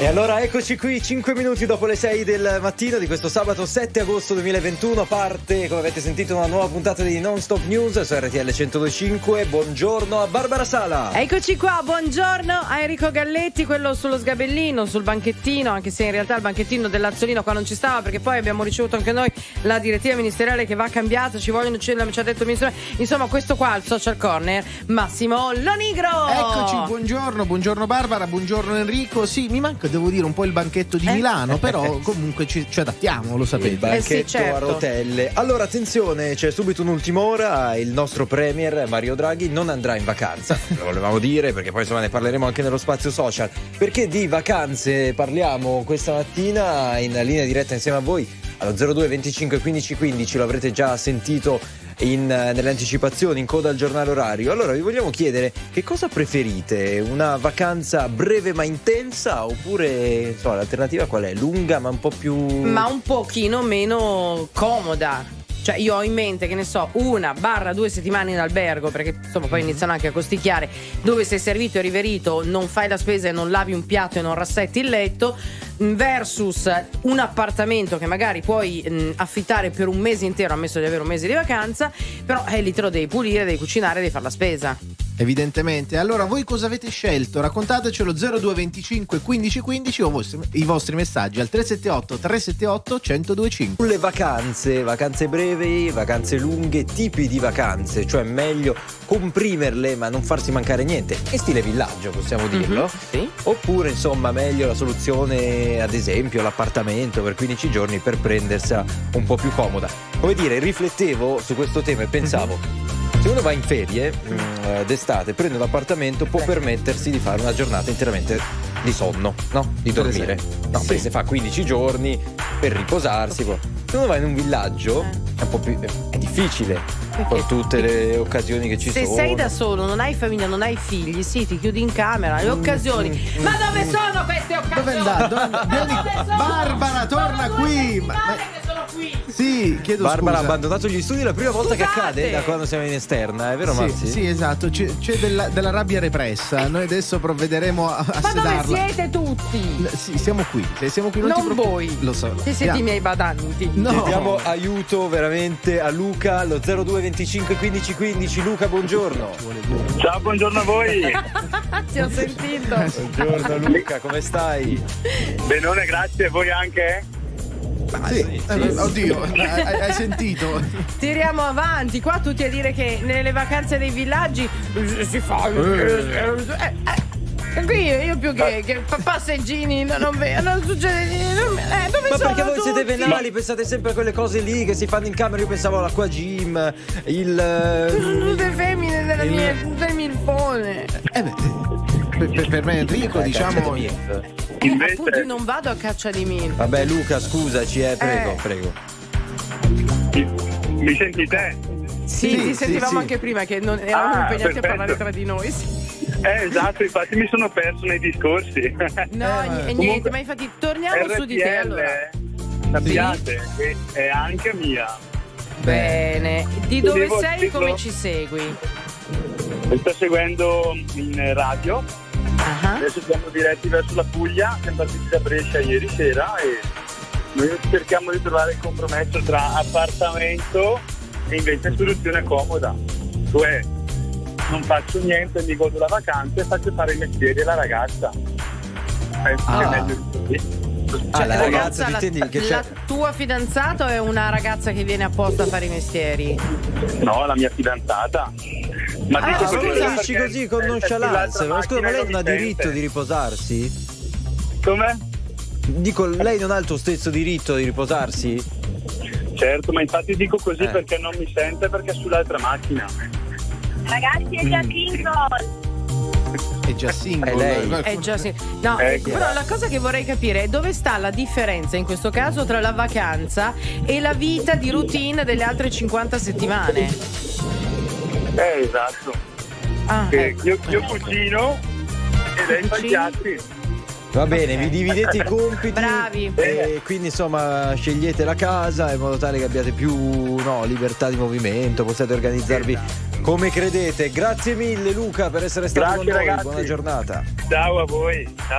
E allora eccoci qui, 5 minuti dopo le 6 del mattino di questo sabato 7 agosto 2021. Parte, come avete sentito, una nuova puntata di Non Stop News su RTL 102.5. Buongiorno a Barbara Sala. Eccoci qua, buongiorno a Enrico Galletti, quello sullo sgabellino, sul banchettino, anche se in realtà il banchettino dell'Azzolino qua non ci stava, perché poi abbiamo ricevuto anche noi la direttiva ministeriale che va cambiata, ci ha detto il ministro. Insomma, questo qua, il social corner, Massimo Lonigro. Eccoci, buongiorno Barbara, buongiorno Enrico. Sì, mi manca, devo dire, un po' il banchetto di Milano, però comunque ci adattiamo, lo sapete. Il banchetto sì, certo. A rotelle. Allora attenzione, c'è subito un'ultima ora. Il nostro premier Mario Draghi non andrà in vacanza, lo volevamo dire, perché poi insomma ne parleremo anche nello spazio social. Perché di vacanze parliamo questa mattina in linea diretta insieme a voi allo 02 25 15 15. Lo avrete già sentito nelle anticipazioni, in coda al giornale orario. Allora vi vogliamo chiedere che cosa preferite: una vacanza breve ma intensa, oppure insomma l'alternativa qual è? Lunga ma un po' più, ma un pochino meno comoda. Cioè io ho in mente, che ne so, 1-2 settimane in albergo, perché insomma poi iniziano anche a costicchiare, dove sei servito e riverito, non fai la spesa e non lavi un piatto e non rassetti il letto, versus un appartamento che magari puoi affittare per un mese intero, ammesso di avere un mese di vacanza, però lì te lo devi pulire, devi cucinare, devi fare la spesa. Evidentemente. Allora voi cosa avete scelto? Raccontatecelo 02 25 15 15 o i vostri messaggi al 378 378 1025. sulle vacanze brevi, vacanze lunghe, tipi di vacanze, cioè meglio comprimerle ma non farsi mancare niente, in stile villaggio possiamo dirlo. Sì. Oppure insomma meglio la soluzione, ad esempio l'appartamento per 15 giorni per prendersela un po' più comoda. Come dire, riflettevo su questo tema e pensavo, se uno va in ferie d'estate, prende un appartamento, può permettersi di fare una giornata interamente di sonno, no? Di dormire. No, Sì. perché se fa 15 giorni per riposarsi. Se uno va in un villaggio è un po' più è difficile, con tutte le occasioni che ci Se sono. sei da solo, non hai famiglia, non hai figli, sì, ti chiudi in camera, le occasioni. Ma dove sono queste occasioni? Dove è andato? Vieni, Barbara, torna qui. Che sono qui. Sì, chiedo Barbara ha scusa. abbandonato gli studi la prima volta che Scusate. accade da quando siamo in esterna, è vero Mazzi? Sì, esatto, c'è della rabbia repressa. Noi adesso provvederemo a Ma dove sedarla. siete tutti? Sì, siamo qui. Se siamo qui Non voi. Lo so. Che siete i miei badanti. No. Chiediamo aiuto veramente a Luca allo 02 25 15 15. Luca, buongiorno. Ciao, buongiorno a voi. Ti ho sentito. Buongiorno Luca, come stai? Benone, grazie, voi anche? Sì. Oddio, hai sentito? Tiriamo avanti. Qua tutti a dire che nelle vacanze dei villaggi si fa. Qui io più che passeggini non vedo, non succede niente. Dove Ma sono perché voi siete tutti? venali, pensate sempre a quelle cose lì che si fanno in camera? Io pensavo all'acqua gym, Sono tutte femmine del milfone. Per me Enrico, diciamo. Appunto io non vado a caccia di milf. Vabbè Luca, scusaci, prego. Mi sentite? Sì, ti sentivamo sì. anche prima che non eravamo impegnati perfetto. a parlare tra di noi. Sì. Esatto, infatti mi sono perso nei discorsi. No, niente, ma infatti torniamo su di te allora. Sappiate che è anche mia. Bene, di dove Devo sei e dirlo? come ci segui? Mi sto seguendo in radio. Ah. Adesso siamo diretti verso la Puglia, siamo partiti da Brescia ieri sera e noi cerchiamo di trovare il compromesso tra appartamento e invece soluzione comoda. Cioè, non faccio niente, mi godo la vacanza e faccio fare i mestieri alla ragazza. Penso che è meglio di così. Cioè, la ragazza, la, intendi che c'è? la tua fidanzata o è una ragazza che viene apposta a fare i mestieri? No, la mia fidanzata. Ma Ah, dico Ma così come perché dici così con è nonchalance? sull'altra Ma scusa, ma macchina lei non ha che mi diritto sente. di riposarsi? Come? Dico, lei non ha il tuo stesso diritto di riposarsi? Certo, ma infatti dico così Eh. perché non mi sente, perché è sull'altra macchina. Ragazzi, è già single. È già single. È lei. È già sì. No, Ecco. però la cosa che vorrei capire è dove sta la differenza in questo caso tra la vacanza e la vita di routine delle altre 50 settimane. Esatto. Ah, Che ecco. io cucino e lei fa i piatti. Va bene, vi dividete i compiti. Bravi. E quindi insomma scegliete la casa in modo tale che abbiate più libertà di movimento, possiate organizzarvi come credete. Grazie mille Luca per essere stato Grazie, con noi, ragazzi. buona giornata. Ciao a voi, ciao.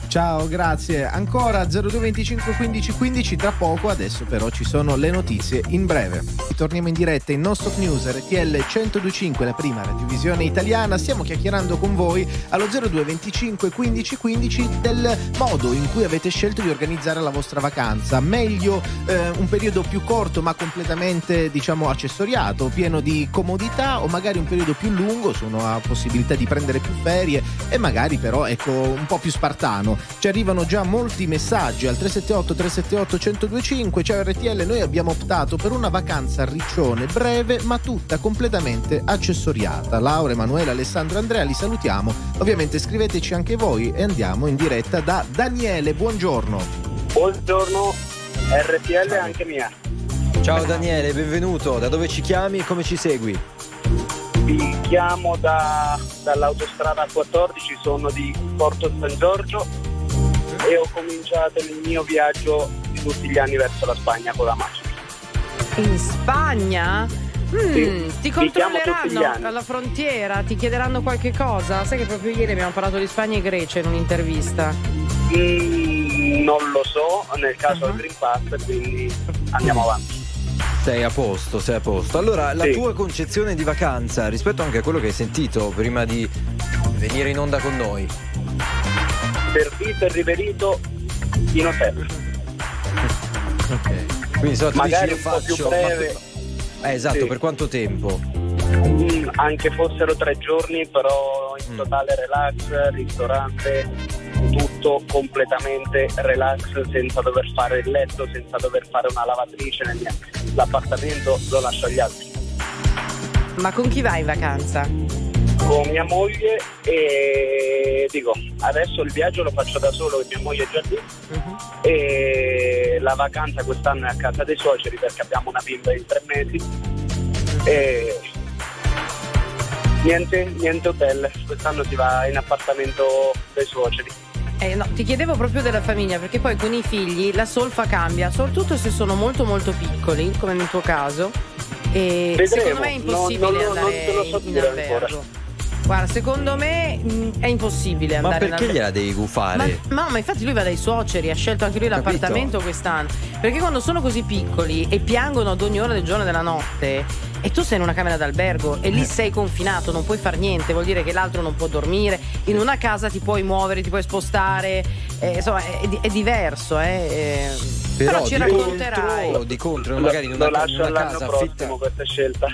Ciao, grazie. Ancora 0225 15 15, tra poco. Adesso però ci sono le notizie in breve. Torniamo in diretta in Non Stop News RTL 102.5, la prima radiovisione italiana. Stiamo chiacchierando con voi allo 0225 15 15 del modo in cui avete scelto di organizzare la vostra vacanza. Meglio un periodo più corto ma completamente, diciamo, accessoriato, pieno di comodità, o magari un periodo più lungo, su una possibilità di prendere più ferie e magari però, ecco, un po' più spartano. Ci arrivano già molti messaggi al 378 378 1025. Ciao RTL, noi abbiamo optato per una vacanza a Riccione, breve ma tutta completamente accessoriata. Laura, Emanuele, Alessandro, Andrea, li salutiamo. Ovviamente scriveteci anche voi e andiamo in diretta da Daniele. Buongiorno. Buongiorno, RTL è anche mia. Ciao Daniele, benvenuto. Da dove ci chiami e come ci segui? Vi chiamo dall'autostrada 14, sono di Porto San Giorgio e ho cominciato il mio viaggio di tutti gli anni verso la Spagna con la macchina. In Spagna? Sì, ti chiamo tutti gli controlleranno anni. alla frontiera, ti chiederanno qualche cosa? Sai che proprio ieri abbiamo parlato di Spagna e Grecia in un'intervista. Non lo so, nel caso del Green Pass, quindi andiamo avanti. Sei a posto, sei a posto. Allora, la Sì. tua concezione di vacanza rispetto anche a quello che hai sentito prima di venire in onda con noi. Servito e riverito in hotel. Ok. Quindi insomma, tu Magari dici, un po' più breve. esatto, Sì. per quanto tempo? Anche fossero 3 giorni, però in totale relax, ristorante, tutto completamente relax, senza dover fare il letto, senza dover fare una lavatrice né niente. L'appartamento lo lascio agli altri. Ma con chi vai in vacanza? Con mia moglie e dico, adesso il viaggio lo faccio da solo, mia moglie è già lì e la vacanza quest'anno è a casa dei suoceri perché abbiamo una bimba di 3 mesi e niente hotel, quest'anno si va in appartamento dei suoceri. No, ti chiedevo proprio della famiglia, perché poi con i figli la solfa cambia, soprattutto se sono molto molto piccoli, come nel tuo caso. E Vedremo, secondo me è impossibile non andare te lo so in dire albergo. ancora. Guarda, secondo me è impossibile Ma andare in perché albergo. gliela devi gufare? Ma infatti lui va dai suoceri, ha scelto anche lui Capito. l'appartamento quest'anno. Perché quando sono così piccoli e piangono ad ogni ora del giorno e della notte, e tu sei in una camera d'albergo e lì sei confinato, non puoi far niente, vuol dire che l'altro non può dormire. In una casa ti puoi muovere, ti puoi spostare, insomma è diverso. Però ci racconterai. di contro, magari in lo una lascio all'anno casa prossimo affitta. questa scelta.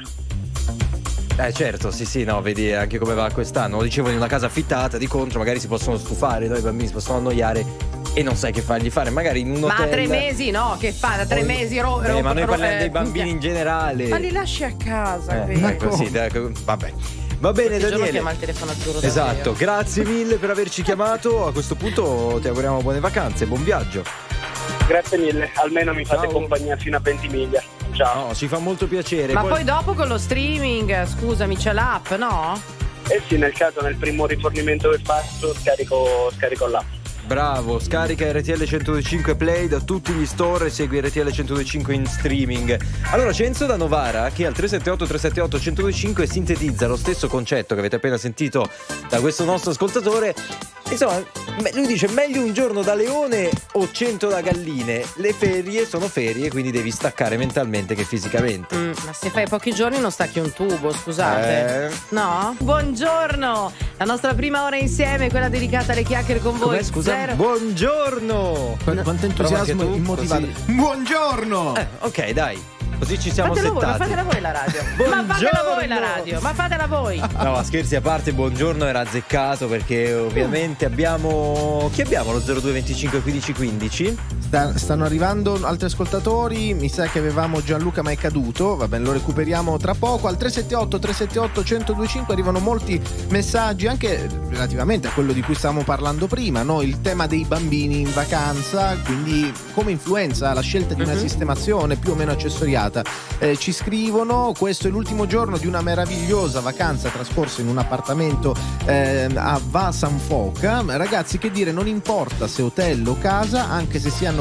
Certo, sì, no, vedi anche come va quest'anno. Lo dicevo, in una casa affittata, di contro magari si possono stufare, no? I bambini si possono annoiare e non sai che fargli fare. Magari in un hotel. Ma 3 mesi no, che fa? Da 3 mesi ma noi parliamo dei bambini in generale. Ma li lasci a casa, Così, vabbè. Va bene, Il giorno Daniele. chiama il telefono azzurro. Esatto, davvero. grazie mille per averci chiamato. A questo punto ti auguriamo buone vacanze, buon viaggio. Grazie mille, almeno mi fate Ciao. compagnia fino a Ventimiglia. Ciao. No, ci fa molto piacere. Ma poi dopo con lo streaming, scusami, c'è l'app, no? Eh sì, nel caso, nel primo rifornimento che faccio, scarico l'app. Bravo, scarica RTL 102.5 Play da tutti gli store e segui RTL 102.5 in streaming. Allora c'è Enzo da Novara che al 378 378 102.5 sintetizza lo stesso concetto che avete appena sentito da questo nostro ascoltatore. Insomma, lui dice meglio un giorno da leone o 100 da galline. Le ferie sono ferie, quindi devi staccare mentalmente che fisicamente. Ma se fai pochi giorni non stacchi un tubo, scusate. No? Buongiorno! La nostra prima ora insieme, quella dedicata alle chiacchiere con voi. Com'è, scusa? Buongiorno! Quanto entusiasmo Prova anche tu, immotivato. così. Buongiorno! Ok, dai. Così ci siamo Fatela voi, ma settati. fatela voi la radio. Buongiorno. Ma fatela voi la radio, ma fatela voi. No, scherzi a parte, buongiorno era azzeccato perché ovviamente abbiamo... Chi abbiamo lo 0225 15 15? Stanno arrivando altri ascoltatori. Mi sa che avevamo Gianluca ma è caduto. Va bene, lo recuperiamo tra poco. Al 378 378 1025 arrivano molti messaggi anche relativamente a quello di cui stavamo parlando prima, no? Il tema dei bambini in vacanza, quindi come influenza la scelta di una sistemazione più o meno accessoriata. Ci scrivono: questo è l'ultimo giorno di una meravigliosa vacanza trascorsa in un appartamento a Va San Foca. Ragazzi, che dire, non importa se hotel o casa, anche se si hanno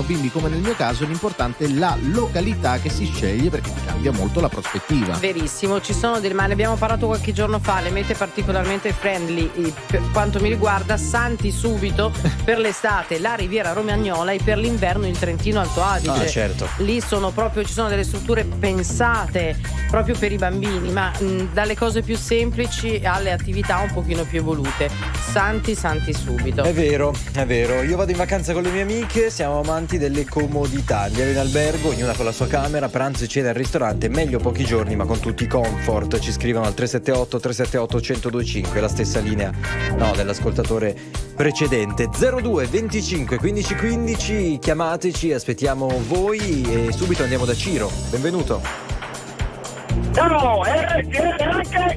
hanno bimbi come nel mio caso, l'importante è la località che si sceglie, perché ti cambia molto la prospettiva. Verissimo, ci sono ma ne abbiamo parlato qualche giorno fa, le mete particolarmente friendly per quanto mi riguarda, Santi subito per l'estate, la Riviera Romagnola, e per l'inverno il Trentino Alto Adige. Certo. Lì sono proprio, ci sono delle strutture pensate proprio per i bambini, ma dalle cose più semplici alle attività un pochino più evolute. Santi subito. È vero. Io vado in vacanza con le mie amiche, siamo amanti delle comodità. Andiamo in albergo, ognuna con la sua camera, pranzo e cena al ristorante, meglio pochi giorni ma con tutti i comfort. Ci scrivono al 378-378-1025, la stessa linea dell'ascoltatore precedente. 02 25 15 15, chiamateci, aspettiamo voi e subito andiamo da Ciro. Benvenuto. No, anche.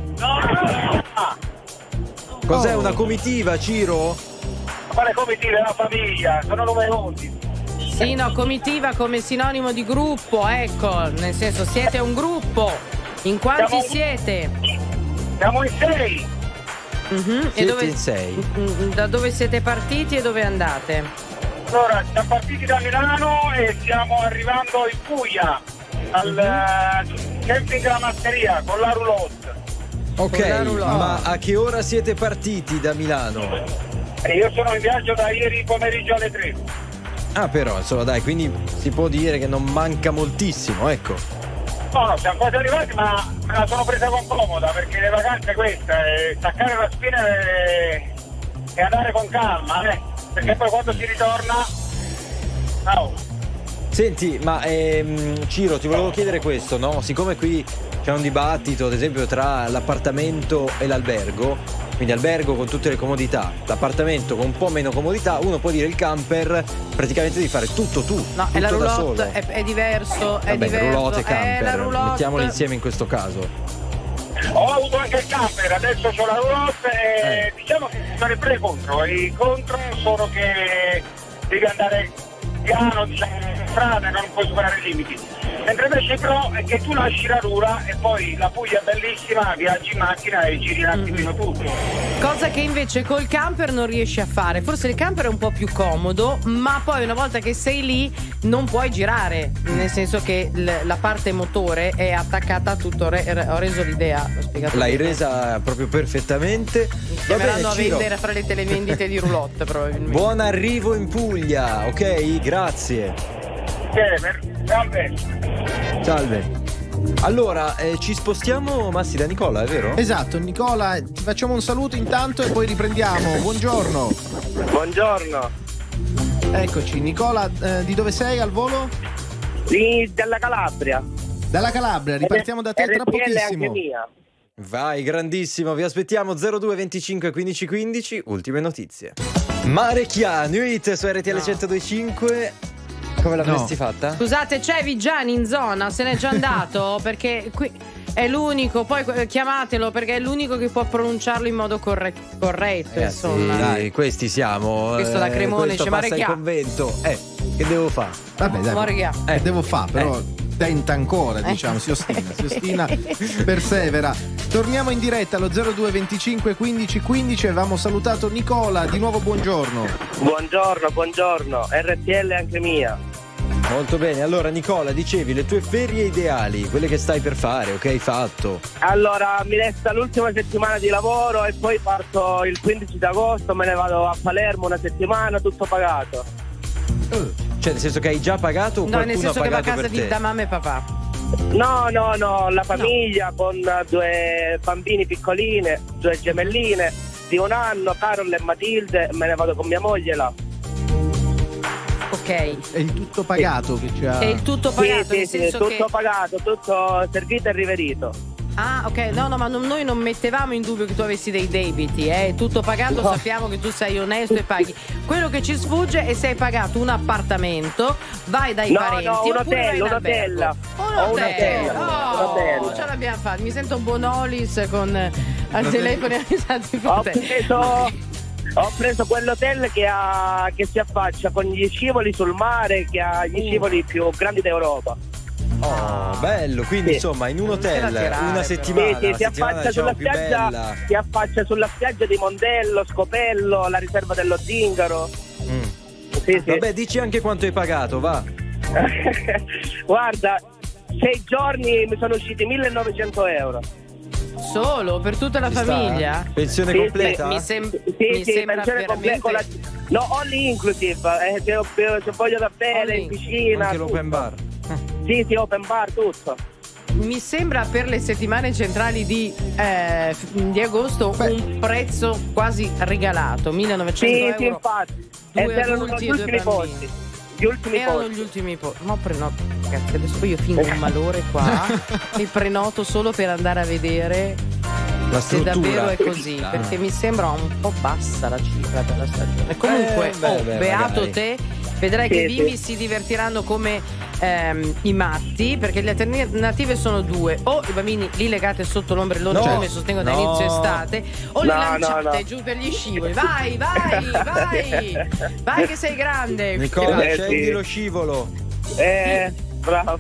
Cos'è una comitiva, Ciro? Quale comitiva? È una famiglia, sono numerosi. Sì, no, comitiva come sinonimo di gruppo, ecco, nel senso siete un gruppo. In quanti siete? Siamo in 6. Siete in 6. Da dove siete partiti e dove andate? Allora, siamo partiti da Milano e stiamo arrivando in Puglia, al camping della Masseria, con la roulotte. Ok, ma a che ora siete partiti da Milano? Io sono in viaggio da ieri pomeriggio alle 3. Ah, però, insomma, dai, quindi si può dire che non manca moltissimo, ecco. No, siamo quasi arrivati, ma me la sono presa con comoda, perché le vacanze queste, staccare la spina e andare con calma, perché poi quando si ritorna... Senti, ma Ciro, ti volevo chiedere questo, no? Siccome qui c'è un dibattito, ad esempio, tra l'appartamento e l'albergo, quindi albergo con tutte le comodità, l'appartamento con un po' meno comodità, uno può dire il camper praticamente devi fare tutto tu. No, tutto e la da solo. roulotte è diverso, è Vabbè, diverso. roulotte e camper, la roulotte. mettiamoli insieme in questo caso. Ho avuto anche il camper, adesso ho la roulotte e diciamo che ci sono i pre e contro. I contro sono che devi andare piano, diciamo, in strada, non puoi superare i limiti. Mentre invece il pro è che tu lasci la rura e poi la Puglia è bellissima, viaggi in macchina e giri un attimino tutto. Cosa che invece col camper non riesci a fare. Forse il camper è un po' più comodo, ma poi una volta che sei lì non puoi girare, nel senso che la parte motore è attaccata a tutto. Ho reso l'idea, l'ho spiegato. L'hai bene. resa proprio perfettamente. Chiameranno a Ciro, vendere fra le televendite di roulotte probabilmente. buon arrivo in Puglia, ok? Grazie. Salve. Allora, ci spostiamo, Massi, da Nicola, è vero? Esatto, Nicola, ti facciamo un saluto intanto e poi riprendiamo. Buongiorno. Buongiorno. Eccoci, Nicola, di dove sei al volo? Dalla Calabria. Dalla Calabria, ripartiamo da te tra pochissimo. Anche mia. Vai, grandissimo, vi aspettiamo 02 25 15 15, ultime notizie. Marecchiano, It su RTL 102.5. Come l'avresti fatta? Scusate, c'è Vigiani in zona, se n'è già andato? Perché qui è l'unico, poi chiamatelo perché è l'unico che può pronunciarlo in modo corretto, insomma. Dai, questi siamo. Questo da Cremone questo c'è passa il Marecchià. convento. Che devo fare? Vabbè, dai. Marecchià. Devo fare, però tenta ancora, diciamo, si ostina, persevera. Torniamo in diretta allo 02 25 15 15. Avevamo salutato Nicola, di nuovo buongiorno. Buongiorno, RTL anche mia. Molto bene, allora Nicola, dicevi le tue ferie ideali, quelle che stai per fare, o che hai fatto? Allora, mi resta l'ultima settimana di lavoro e poi parto il 15 d'agosto, me ne vado a Palermo una settimana, tutto pagato. Cioè, nel senso che hai già pagato o No, qualcuno nel senso ha che va a pagato casa per te? da mamma e papà. No, la famiglia con 2 bambini piccoline, 2 gemelline di 1 anno, Carol e Matilde, me ne vado con mia moglie là. Ok. È il tutto pagato che c'ha. È il tutto pagato, Sì, nel senso tutto che... pagato, tutto servito e riverito. Ah, ok, no, ma noi non mettevamo in dubbio che tu avessi dei debiti, tutto pagato, No. sappiamo che tu sei onesto e paghi. Quello che ci sfugge è se hai pagato un appartamento, vai dai parenti, un oppure vai in hotel, albergo. un hotel. Oh, ce l'abbiamo fatta, mi sento Bonolis con al telefono avisati Ho preso quell'hotel che si affaccia con gli scivoli sul mare, che ha gli scivoli più grandi d'Europa. Oh, bello, quindi Sì. insomma in un Non te la hotel tirare, una però. settimana, Sì, la si settimana affaccia diciamo sulla più spiaggia, bella. si affaccia sulla spiaggia di Mondello, Scopello, la riserva dello Zingaro. Sì. Vabbè, dici anche quanto hai pagato, va. Guarda, 6 giorni mi sono usciti 1.900 euro. Solo per tutta la Ci sta? famiglia? Pensione Sì, completa? Mi Sì, sembra pensione completa con veramente. no, all inclusive, se voglio da bere, in piscina. Anche l'open tutto. bar. Sì, open bar, tutto. Mi sembra per le settimane centrali di agosto un prezzo quasi regalato, 1.900 Sì, euro. sì, infatti. Due Erano adulti gli e due ultimi bambini. posti. Gli ultimi Erano posti. gli ultimi posti. No, prenoto. Ragazzi, adesso poi io fingo un malore qua e prenoto solo per andare a vedere La se struttura. davvero è così, Ah. perché mi sembra un po' bassa la cifra per la stagione. Comunque, beato magari. te, vedrai Sì, che i sì. bimbi si divertiranno come i matti, perché le alternative sono due: o i bambini li legate sotto l'ombrellone, No. come sostengo da No. inizio estate, o li No, lanciate no. giù per gli scivoli. Vai che sei grande. Nicola, Eh, scendi sì. lo scivolo. Bravo.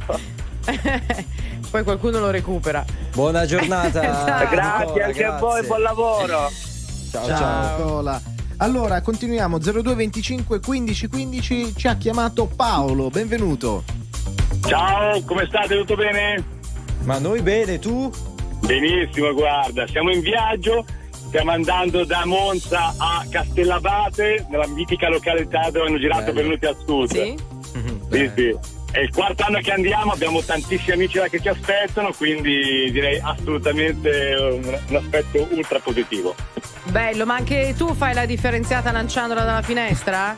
Poi qualcuno lo recupera. Buona giornata. Ciao. Grazie Nicola, anche a voi, grazie. buon lavoro. Ciao, Ciao ciao. Nicola. Allora, continuiamo. 0225 15 15 ci ha chiamato Paolo. Benvenuto. Ciao, come state? Tutto bene? Ma noi bene, tu? Benissimo, guarda, siamo in viaggio, stiamo andando da Monza a Castellabate, nella mitica località dove hanno girato Bello. Venuti al Sud. Sì? Sì. È il quarto anno che andiamo, abbiamo tantissimi amici là che ci aspettano, quindi direi assolutamente un aspetto ultra positivo. Bello, ma anche tu fai la differenziata lanciandola dalla finestra?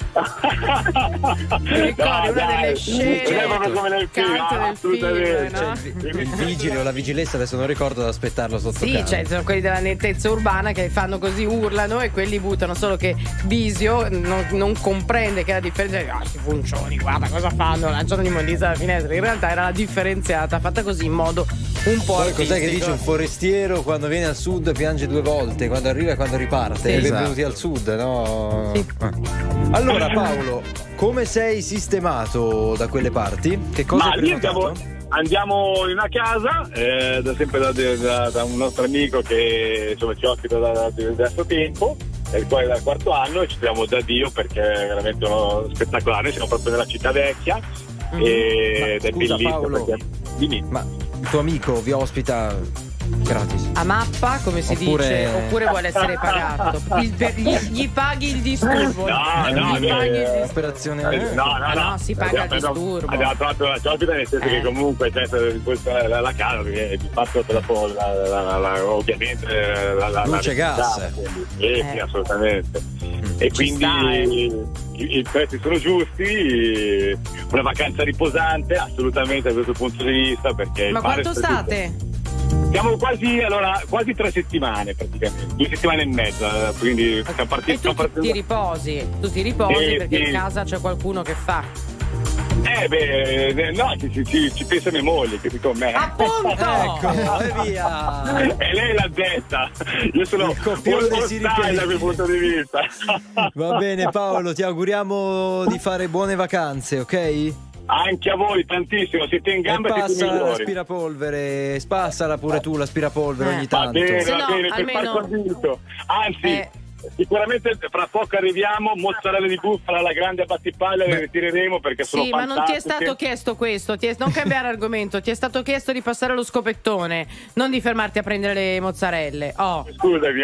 Mi ricordi una delle scene Non è proprio come nel film, cante del assolutamente. film, no? Cioè, il vigile o la vigilessa, adesso non ricordo, ad aspettarlo sotto Sì, casa. cioè sono quelli della nettezza urbana che fanno così, urlano e quelli buttano, solo che Bisio non comprende che la differenza sti funcioni, guarda cosa fanno, lanciano l'immondizia dalla finestra. In realtà era la differenziata fatta così in modo un po' Poi artistico. cos'è che dice un forestiero quando viene al sud piange due volte, quando arriva e quando riparte? Sì, Benvenuti esatto. al sud, no? Sì. Allora Paolo, come sei sistemato da quelle parti? Che cosa Ma hai lì prenotato? andiamo in una casa, sempre da un nostro amico che insomma, ci ospita da diverso tempo, il quale è dal quarto anno, e ci troviamo da Dio perché è veramente uno spettacolare. Siamo proprio nella città vecchia ed è scusa, bellissimo. Paolo. Perché... Dimmi. Ma il tuo amico vi ospita gratis? A mappa, come si Oppure- dice, oppure vuole essere pagato. Gli paghi il disturbo. No, Gli paghi il disturbo. Operazione no, si paga il disturbo. Abbiamo trovato una ciopita, nel senso che comunque questa è la casa, perché di fatto dopo ovviamente la Luce, gas. sì, assolutamente. E quindi i prezzi sono giusti, una vacanza riposante assolutamente da questo punto di vista, perché Ma il mare quanto è state? Siamo quasi 3 settimane praticamente, 2 settimane e mezza, quindi siamo E partiti. tu ti riposi perché sì. in casa c'è qualcuno che fa. No, ci pensa mia moglie che con me. Appunto! Ecco, e via! E lei l'ha detta. Io sono Il copione dei un siricheti. da quel punto di vista. Va bene Paolo, ti auguriamo di fare buone vacanze, ok? Anche a voi tantissimo, siete in E gamba e siete passa migliori. l'aspirapolvere, spassala pure tu l'aspirapolvere ogni Va tanto. bene, Se va no, bene, per almeno- far convinto. Anzi, sicuramente fra poco arriviamo, mozzarella di bufala alla grande a battipaglia, le ritireremo perché sono Sì, ma non ti è fantastiche. stato chiesto questo, non cambiare argomento, ti è stato chiesto di passare lo scopettone, non di fermarti a prendere le mozzarelle. Oh. Scusami,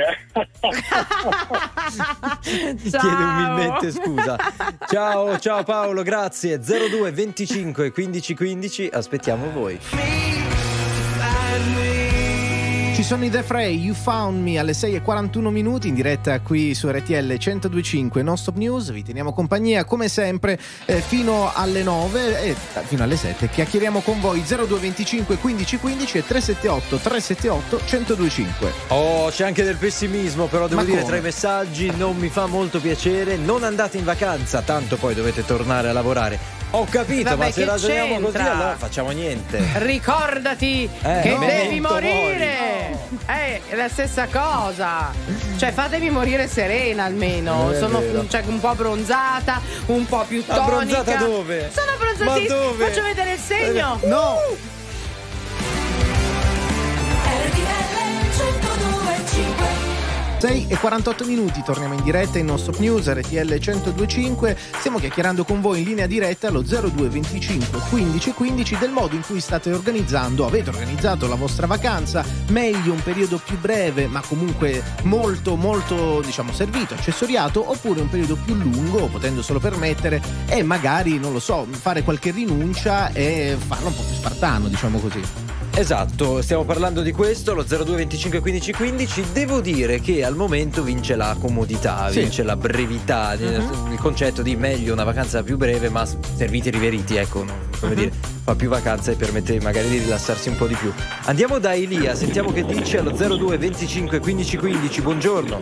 Ciao. Chiede umilmente scusa. Ciao Paolo, grazie. 02 25 15 15, aspettiamo voi. Ci sono i The Fray, You Found Me alle 6:41 minuti in diretta qui su RTL 102.5 Non Stop News. Vi teniamo compagnia come sempre fino alle 9 e fino alle 7. Chiacchieriamo con voi 0225 15 15 e 378 1025. Oh, c'è anche del pessimismo, però devo Ma dire come? tra i messaggi non mi fa molto piacere. Non andate in vacanza, tanto poi dovete tornare a lavorare. Ho capito, Vabbè, ma se che ragioniamo così c'entra? allora facciamo niente. Ricordati che no, devi memento morire. È la stessa cosa. Cioè, fatemi morire serena almeno. È Sono vero. un po' abbronzata, un po' più tonica. Abbronzata dove? Sono abbronzatissima. Ma dove? Faccio vedere il segno. No! 6:48, torniamo in diretta in Non Stop News, RTL 102.5. Stiamo chiacchierando con voi in linea diretta allo 02 25 15 15 del modo in cui avete organizzato la vostra vacanza. Meglio un periodo più breve ma comunque molto molto servito, accessoriato, oppure un periodo più lungo, potendo solo permettere, e magari, non lo so, fare qualche rinuncia e farlo un po' più spartano, diciamo così. Esatto, stiamo parlando di questo, lo 02 25 15 15. Devo dire che al momento vince la comodità, vince la brevità, il concetto di meglio una vacanza più breve ma serviti e riveriti, ecco, come dire, fa più vacanza e permette magari di rilassarsi un po' di più. Andiamo da Elia, sentiamo che dice allo 02 25 15 15. Buongiorno.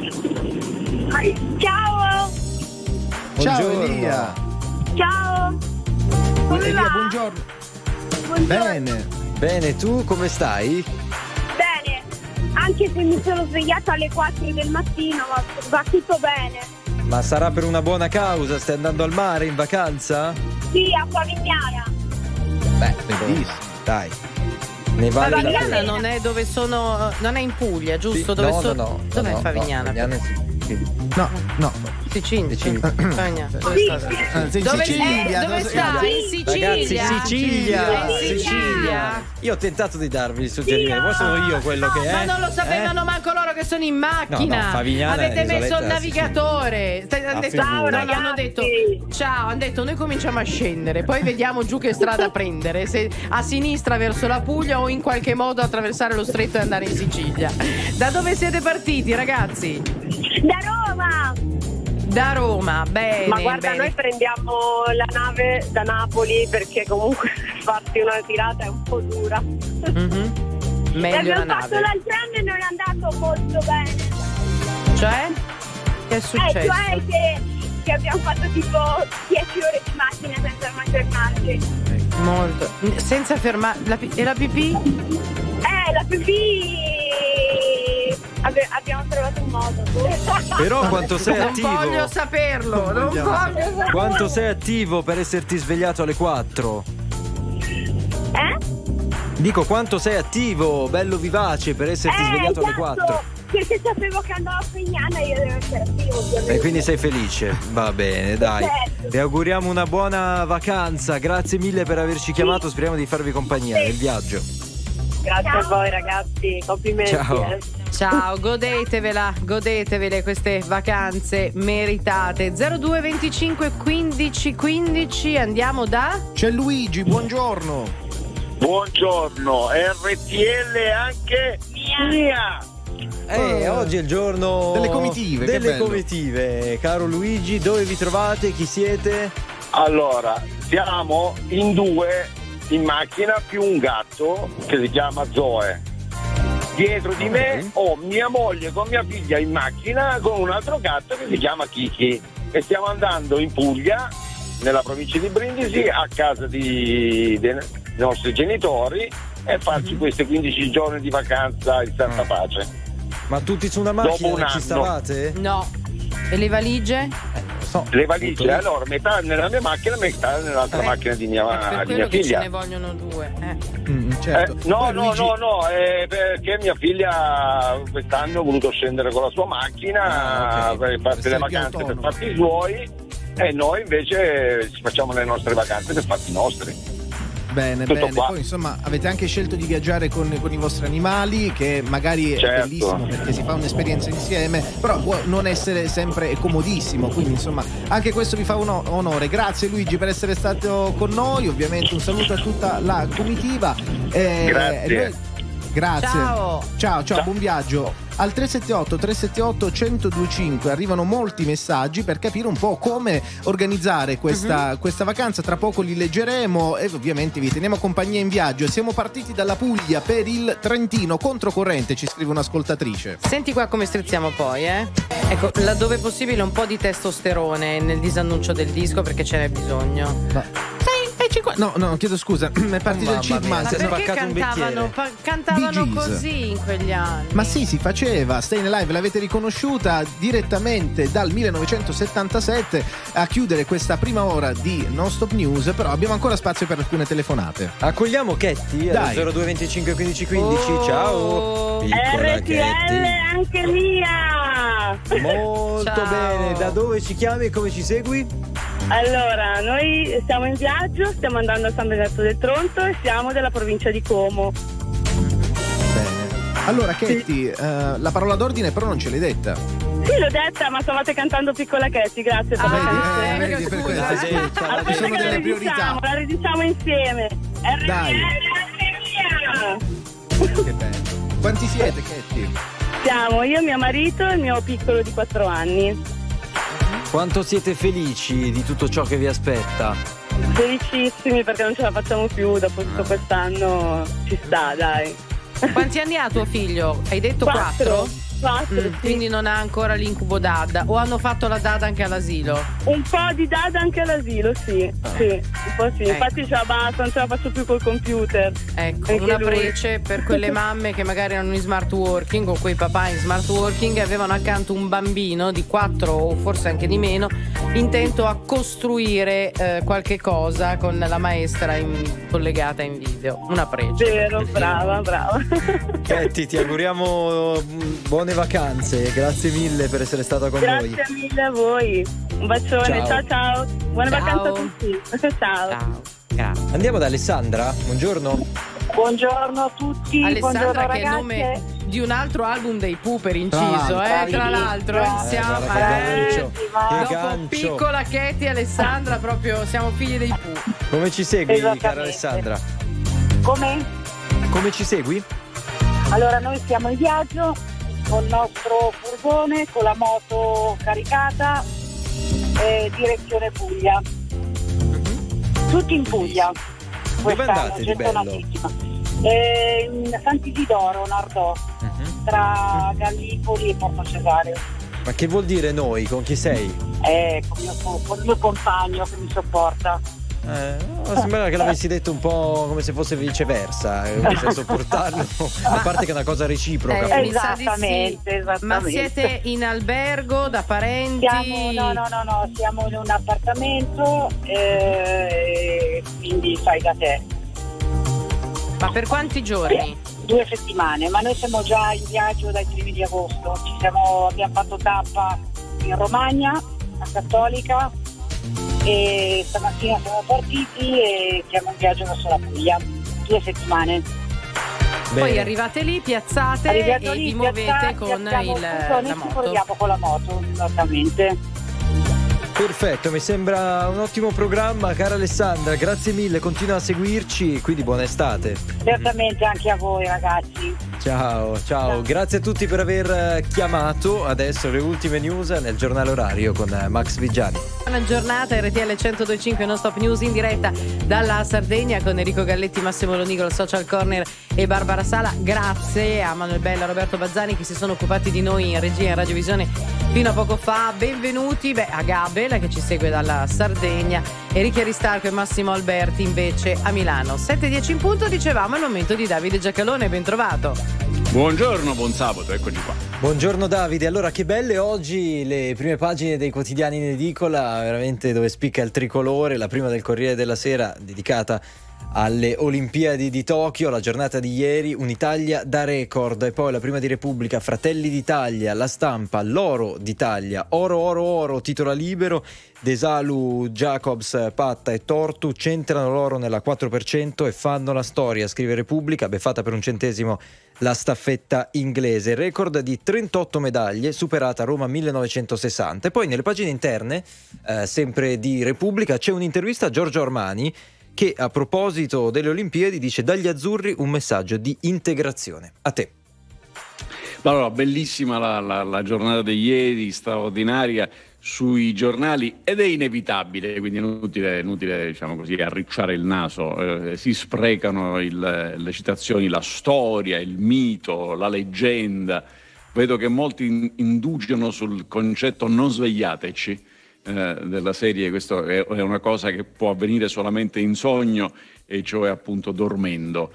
Ciao. Ciao Elia. Ciao. Come Elia, va? buongiorno. Buongiorno. Bene, tu come stai? Bene. Anche se mi sono svegliata alle 4 del mattino, ma va tutto bene. Ma sarà per una buona causa? Stai andando al mare in vacanza? Sì, a Favignana. Beh, Bellissimo. dai. Ne vale la Favignana pena. non è dove sono, non è in Puglia, giusto? Sì, Dov'è Favignana? No. Sicilia. Favignana. Dove Sì, sta? sì. In Dove Sicilia. dove stai? In Sicilia. Ragazzi, Sicilia. In Sicilia. Io ho tentato di darvi il suggerimento, poi sono io quello che è. Ma non lo sapevano manco loro che sono in macchina. No, Favignana avete è messo il l'isoletta navigatore. Hanno detto, figurati. hanno detto ciao, hanno detto noi cominciamo a scendere, poi vediamo giù che strada prendere, se a sinistra verso la Puglia o in qualche modo attraversare lo stretto e andare in Sicilia. Da dove siete partiti, ragazzi? Da Roma. Da Roma, bene. Ma guarda, bene. noi prendiamo la nave da Napoli perché comunque farti una tirata è un po' dura. Mhm. Meglio la L'abbiamo fatto nave. l'altro anno e non è andato molto bene. Cioè? Che è successo? Cioè che abbiamo fatto tipo 10 ore di macchina senza mai fermarci. Molto. Senza fermare. E la pipì? La pipì abbiamo trovato un modo. Però quanto sei Non attivo? voglio saperlo. Non voglio saperlo. Quanto sei attivo per esserti svegliato alle 4? Dico, quanto sei attivo, bello vivace per esserti svegliato alle 4? Perché sapevo che andavo a Favignana e io devo essere attivo, ovviamente. E quindi sei felice? Va bene, dai. Certo. Vi auguriamo una buona vacanza. Grazie mille per averci chiamato. Speriamo di farvi compagnia nel viaggio. Grazie a voi ragazzi, complimenti. Ciao. Ciao, godetevele queste vacanze meritate. 02 25 15 15. Andiamo da C'è Luigi, buongiorno. Buongiorno, RTL anche mia. Oggi è il giorno Delle comitive, che Delle bello. comitive. Caro Luigi, dove vi trovate? Chi siete? Allora, siamo in 2 in macchina più un gatto che si chiama Zoe. Dietro di me ho mia moglie con mia figlia in macchina con un altro gatto che si chiama Kiki. E stiamo andando in Puglia, nella provincia di Brindisi, a casa dei nostri genitori e farci questi 15 giorni di vacanza in santa pace. Ma tutti su una Dopo macchina un ci anno. stavate? no. E le valigie? Le valigie, Appunto. allora metà nella mia macchina e metà nell'altra macchina di mia, Per di quello mia che figlia. ce ne vogliono 2. Certo. No, Poi Luigi- perché mia figlia quest'anno ha voluto scendere con la sua macchina ok. per farsi Per le essere più vacanze per autonomo. fatti suoi e noi invece ci facciamo le nostre vacanze per fatti nostri. Bene, Tutto bene. qua. Poi insomma avete anche scelto di viaggiare con i vostri animali, che magari è Certo. bellissimo perché si fa un'esperienza insieme, però può non essere sempre comodissimo, quindi insomma anche questo vi fa un onore. Grazie Luigi per essere stato con noi, ovviamente un saluto a tutta la comitiva. Grazie. Grazie. Ciao. Ciao, buon viaggio. Al 378 1025 arrivano molti messaggi per capire un po' come organizzare questa vacanza. Tra poco li leggeremo e ovviamente vi teniamo compagnia in viaggio. Siamo partiti dalla Puglia per il Trentino, controcorrente, ci scrive un'ascoltatrice. Senti qua come strizziamo poi, Ecco, laddove possibile un po' di testosterone nel disannuncio del disco perché ce n'è bisogno. No, chiedo scusa, è partito il mamma mia, Chipmunk. si è Perché spaccato un cantavano, bicchiere. cantavano Bee Gees. così in quegli anni? Ma sì, si faceva. Stay Alive l'avete riconosciuta direttamente dal 1977 a chiudere questa prima ora di Non Stop News, però abbiamo ancora spazio per alcune telefonate. Accogliamo Ketty al Dai. 02 25 15 15. Oh. Ciao. Piccola RTL Ketty. anche mia. Buonasera! Molto Ciao. bene, da dove ci chiami e come ci segui? Allora, noi siamo in viaggio, stiamo andando a San Benedetto del Tronto e siamo della provincia di Como. Bene. Allora, Ketty, la parola d'ordine però non ce l'hai detta. Sì, l'ho detta, ma stavate cantando Piccola Ketty, grazie per la canzone. vedi, per scusa. questo, sì. Aspetta Ci sono che delle priorità. la ridiciamo insieme. Dai. RTL. Che bello. Quanti siete, Ketty? Siamo io, mio marito e il mio piccolo di 4 anni. Quanto siete felici di tutto ciò che vi aspetta? Felicissimi perché non ce la facciamo più, dopo tutto quest'anno ci sta, dai. Quanti anni ha tuo figlio? Hai detto 4? 4, sì. Quindi non ha ancora l'incubo DAD, o hanno fatto la DAD anche all'asilo? Un po' di dada anche all'asilo, sì. Sì, un po' sì. Ecco. Infatti ce la basta, non ce la faccio più col computer. Ecco, Anche una lui. prece per quelle mamme che magari erano in smart working o quei papà in smart working e avevano accanto un bambino di 4 o forse anche di meno intento a costruire qualche cosa con la maestra collegata in video. Una prece. Vero, brava. Ketty, ti auguriamo buone vacanze, grazie mille per essere stata con noi. Grazie mille a voi. Un bacione, Ciao. ciao. Buone Ciao. vacanze a tutti. Ciao. Ciao. Grazie. Andiamo da Alessandra, buongiorno. Buongiorno a tutti, Alessandra, buongiorno che è il ragazze. nome di un altro album dei Pooh per inciso, Tra tra l'altro. Siamo guarda che gancio, che dopo gancio. piccola Ketty e Alessandra, proprio siamo figli dei Pooh. Come ci segui, Esattamente. cara Alessandra? Come? Come ci segui? Allora noi siamo in viaggio con il nostro furgone, con la moto caricata, direzione Puglia. Tutti in Puglia. Dove Quest'anno, andate di bello? gettonatissima. In Sant'Isidoro, Nardò, tra Gallipoli e Porto Cesareo. Ma che vuol dire noi? Con chi sei? Con il mio compagno che mi sopporta. Sembra che l'avessi detto un po' come se fosse viceversa, senza sopportarlo, a parte che è una cosa reciproca. Mi sa di sì. Esattamente. Ma siete in albergo, da parenti? No, siamo in un appartamento, quindi fai da te. Ma per quanti giorni? 2 settimane, ma noi siamo già in viaggio dai primi di agosto. Abbiamo fatto tappa in Romagna, a Cattolica, e stamattina siamo partiti e siamo in viaggio verso la Puglia. 2 settimane. Bene. Poi arrivate lì, piazzate Arriviamo e lì, vi muovete con piazziamo tutto, la noi ci moto. corriamo con la moto, esattamente. Perfetto, mi sembra un ottimo programma, cara Alessandra, grazie mille, continua a seguirci, quindi buona estate. Certamente anche a voi ragazzi. Ciao, grazie a tutti per aver chiamato. Adesso le ultime news nel giornale orario con Max Vigiani. Buona giornata, RTL 102.5 Non Stop News in diretta dalla Sardegna con Enrico Galletti, Massimo Lonigolo, Social Corner e Barbara Sala. Grazie a Manuel Bella, Roberto Bazzani che si sono occupati di noi in regia e in radiovisione fino a poco fa. Benvenuti a Gabel che ci segue dalla Sardegna, Enrico Aristarco e Massimo Alberti invece a Milano. 7:10 in punto, dicevamo, è il momento di Davide Giacalone, ben trovato. Buongiorno, buon sabato, eccoci qua. Buongiorno Davide, allora che belle oggi le prime pagine dei quotidiani in edicola, veramente dove spicca il tricolore, la prima del Corriere della Sera dedicata alle Olimpiadi di Tokyo, la giornata di ieri, un'Italia da record, e poi la prima di Repubblica, Fratelli d'Italia, La Stampa, l'oro d'Italia, oro, titola Libero, Desalu, Jacobs, Patta e Tortu centrano l'oro nella 4% e fanno la storia, scrive Repubblica, beffata per un centesimo la staffetta inglese, record di 38 medaglie, superata a Roma 1960. E poi nelle pagine interne, sempre di Repubblica, c'è un'intervista a Giorgio Armani che a proposito delle Olimpiadi dice: dagli azzurri un messaggio di integrazione. A te. Allora, bellissima la giornata di ieri, straordinaria sui giornali, ed è inevitabile, quindi è inutile diciamo così, arricciare il naso, si sprecano le citazioni, la storia, il mito, la leggenda. Vedo che molti indugiano sul concetto non svegliateci della serie. Questo è una cosa che può avvenire solamente in sogno, e cioè appunto dormendo,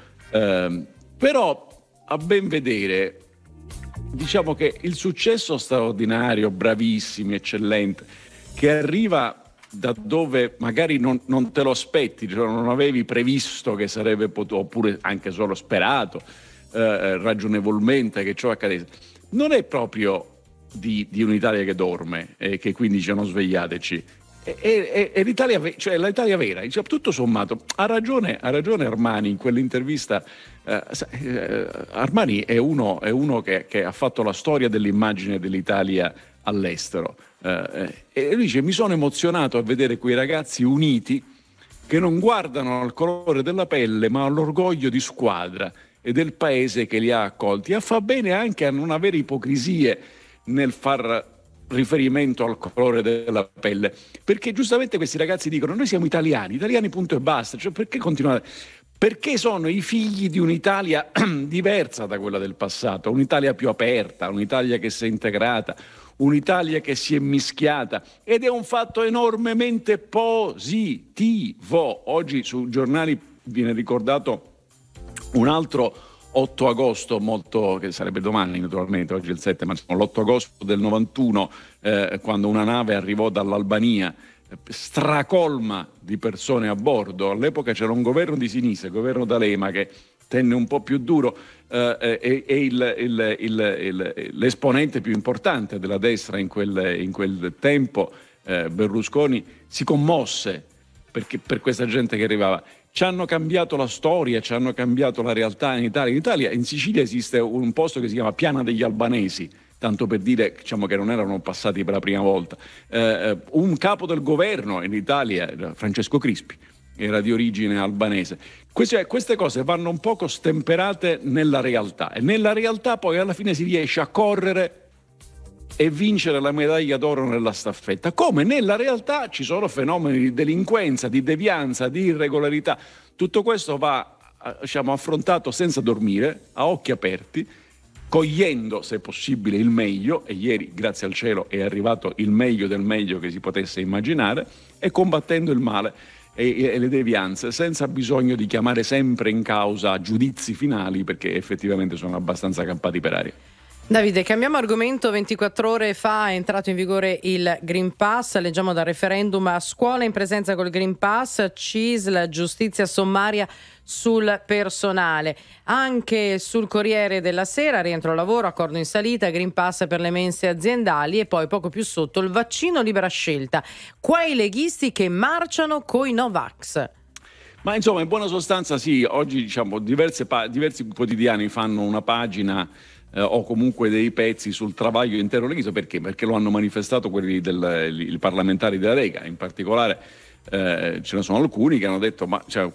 però a ben vedere diciamo che il successo straordinario, bravissimi, eccellente, che arriva da dove magari non te lo aspetti, cioè non avevi previsto che sarebbe potuto, oppure anche solo sperato ragionevolmente che ciò accadesse, non è proprio di un'Italia che dorme e che quindi dice non svegliateci. E l'Italia, cioè l'Italia vera, cioè, tutto sommato, ha ragione Armani in quell'intervista. Armani è uno che ha fatto la storia dell'immagine dell'Italia all'estero, e lui dice: mi sono emozionato a vedere quei ragazzi uniti che non guardano al colore della pelle ma all'orgoglio di squadra e del paese che li ha accolti. E fa bene anche a non avere ipocrisie nel far riferimento al colore della pelle, perché giustamente questi ragazzi dicono: noi siamo italiani punto e basta. Cioè, perché continuare? Perché sono i figli di un'Italia diversa da quella del passato, un'Italia più aperta, un'Italia che si è integrata, un'Italia che si è mischiata, ed è un fatto enormemente positivo. Oggi sui giornali viene ricordato un altro 8 agosto, molto, che sarebbe domani naturalmente, oggi è il 7, ma l'8 agosto del 91, quando una nave arrivò dall'Albania stracolma di persone a bordo. All'epoca c'era un governo di sinistra, il governo D'Alema, che tenne un po' più duro, e l'esponente più importante della destra in quel tempo, Berlusconi, si commosse perché per questa gente che arrivava. Ci hanno cambiato la storia, ci hanno cambiato la realtà in Italia. In Italia, in Sicilia esiste un posto che si chiama Piana degli Albanesi, tanto per dire, diciamo, che non erano passati per la prima volta. Un capo del governo in Italia era Francesco Crispi, era di origine albanese. Queste cose vanno un poco stemperate nella realtà, e nella realtà poi alla fine si riesce a correre e vincere la medaglia d'oro nella staffetta. Come nella realtà ci sono fenomeni di delinquenza, di devianza, di irregolarità. Tutto questo va, diciamo, affrontato senza dormire, a occhi aperti, cogliendo se possibile il meglio, e ieri grazie al cielo è arrivato il meglio del meglio che si potesse immaginare, e combattendo il male e le devianze, senza bisogno di chiamare sempre in causa giudizi finali, perché effettivamente sono abbastanza campati per aria. Davide, cambiamo argomento. 24 ore fa è entrato in vigore il Green Pass. Leggiamo dal referendum: a scuola in presenza col Green Pass, CISL, giustizia sommaria sul personale. Anche sul Corriere della Sera, rientro al lavoro, accordo in salita, Green Pass per le mense aziendali, e poi poco più sotto il vaccino libera scelta. Qua i leghisti che marciano coi Novax. Ma insomma, in buona sostanza sì, oggi diciamo diversi quotidiani fanno una pagina o comunque dei pezzi sul travaglio intero leghista. Perché? Perché lo hanno manifestato quelli i parlamentari della Lega, in particolare ce ne sono alcuni che hanno detto: ma cioè,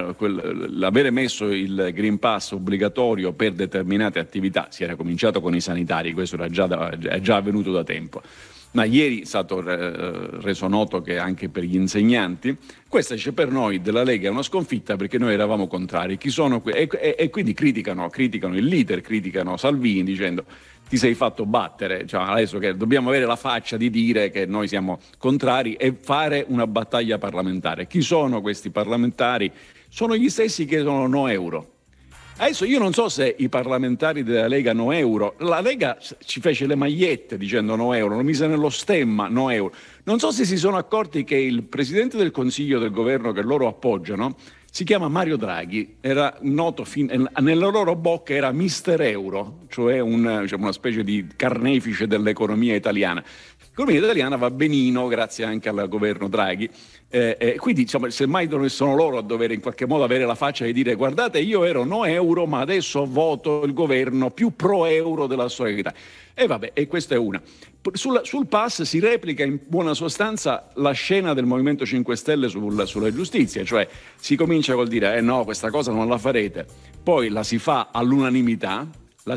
l'avere messo il Green Pass obbligatorio per determinate attività, si era cominciato con i sanitari, questo è già avvenuto da tempo, ma ieri è stato reso noto che anche per gli insegnanti. Questa, dice, per noi della Lega è una sconfitta, perché noi eravamo contrari. Chi sono e quindi criticano il leader, criticano Salvini, dicendo: ti sei fatto battere, cioè, adesso che dobbiamo avere la faccia di dire che noi siamo contrari e fare una battaglia parlamentare. Chi sono questi parlamentari? Sono gli stessi che sono no euro. Adesso io non so se i parlamentari della Lega no euro, la Lega ci fece le magliette dicendo no euro, lo mise nello stemma no euro. Non so se si sono accorti che il presidente del Consiglio del governo che loro appoggiano si chiama Mario Draghi, era noto nella loro bocca era Mister Euro, cioè una specie di carnefice dell'economia italiana. L'economia italiana va benino grazie anche al governo Draghi, quindi diciamo, semmai sono loro a dover in qualche modo avere la faccia di dire: guardate, io ero no euro ma adesso voto il governo più pro euro della storia d'Italia. E vabbè, e questa è una. Sul pass si replica in buona sostanza la scena del Movimento 5 Stelle sulla giustizia, cioè si comincia col dire no, questa cosa non la farete, poi la si fa all'unanimità,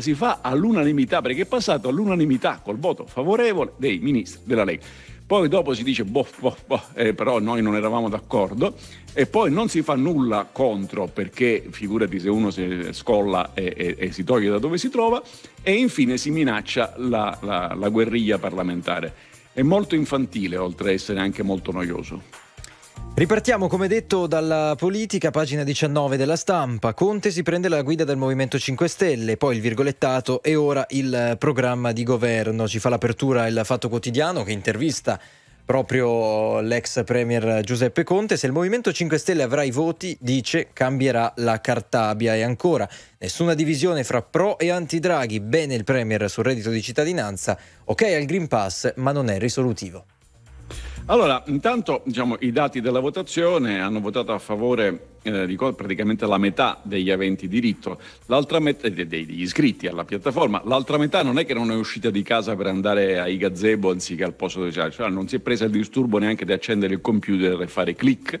perché è passato all'unanimità col voto favorevole dei ministri della Lega. Poi dopo si dice però noi non eravamo d'accordo, e poi non si fa nulla contro, perché figurati se uno si scolla e si toglie da dove si trova, e infine si minaccia la guerriglia parlamentare. È molto infantile, oltre a essere anche molto noioso. Ripartiamo, come detto, dalla politica, pagina 19 della Stampa. Conte si prende la guida del Movimento 5 Stelle, poi il virgolettato e ora il programma di governo. Ci fa l'apertura il Fatto Quotidiano, che intervista proprio l'ex premier Giuseppe Conte. Se il Movimento 5 Stelle avrà i voti, dice, cambierà la Cartabia. E ancora, nessuna divisione fra pro e anti-Draghi, bene il premier sul reddito di cittadinanza, ok al Green Pass, ma non è risolutivo. Allora, intanto i dati della votazione hanno votato a favore praticamente la metà degli aventi diritto, l'altra metà degli iscritti alla piattaforma, l'altra metà non è che non è uscita di casa per andare ai gazebo anziché al posto dove c'è, cioè non si è presa il disturbo neanche di accendere il computer e fare click.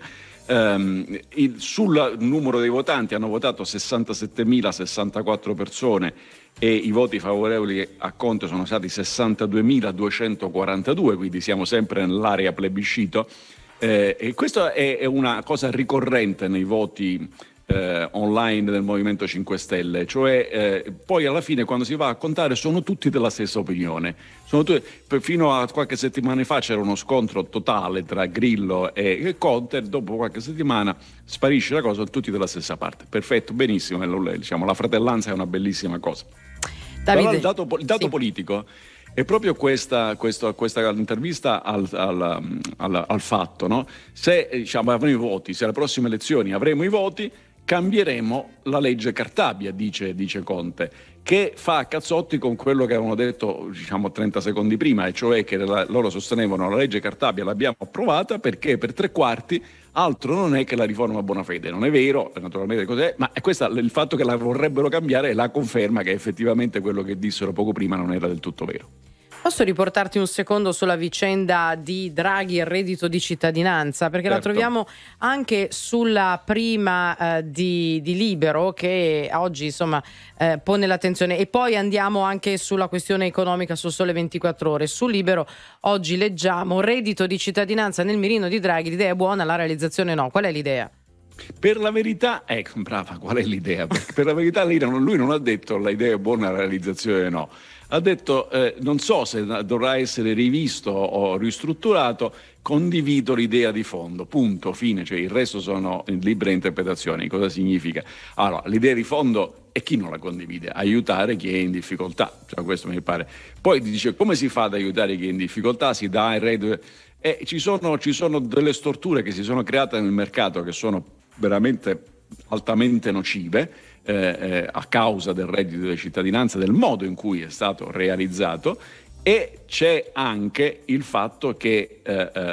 Sul numero dei votanti hanno votato 67.064 persone e i voti favorevoli a Conte sono stati 62.242, quindi siamo sempre nell'area plebiscito, e questa è una cosa ricorrente nei voti online del Movimento 5 Stelle, cioè poi alla fine quando si va a contare sono tutti della stessa opinione. Fino a qualche settimana fa c'era uno scontro totale tra Grillo e Conte, dopo qualche settimana sparisce la cosa, sono tutti della stessa parte. Perfetto, benissimo, diciamo, la fratellanza è una bellissima cosa. Davide, però il dato politico è proprio questa intervista al fatto, no? Se avremo i voti, se alle prossime elezioni avremo i voti, cambieremo la legge Cartabia, dice Conte, che fa a cazzotti con quello che avevano detto 30 secondi prima, e cioè che loro sostenevano la legge Cartabia l'abbiamo approvata perché per 3/4 altro non è che la riforma a buona fede. Non è vero, naturalmente cos'è, ma è questo, il fatto che la vorrebbero cambiare è la conferma che effettivamente quello che dissero poco prima non era del tutto vero. Posso riportarti un secondo sulla vicenda di Draghi e il reddito di cittadinanza? Perché certo. La troviamo anche sulla prima di Libero, che oggi pone l'attenzione, e poi andiamo anche sulla questione economica su Sole 24 Ore. Su Libero oggi leggiamo: reddito di cittadinanza nel mirino di Draghi, l'idea è buona, la realizzazione no. Qual è l'idea? Per la verità, brava, qual è l'idea? Per la verità lui non ha detto l'idea è buona, la realizzazione no. Ha detto non so se dovrà essere rivisto o ristrutturato, condivido l'idea di fondo, punto, fine, cioè il resto sono libere interpretazioni. Cosa significa? Allora, l'idea di fondo, e chi non la condivide? Aiutare chi è in difficoltà, cioè questo mi pare. Poi dice come si fa ad aiutare chi è in difficoltà? Si dà il reddito, ci sono delle storture che si sono create nel mercato che sono veramente altamente nocive, a causa del reddito di cittadinanza, del modo in cui è stato realizzato, e c'è anche il fatto che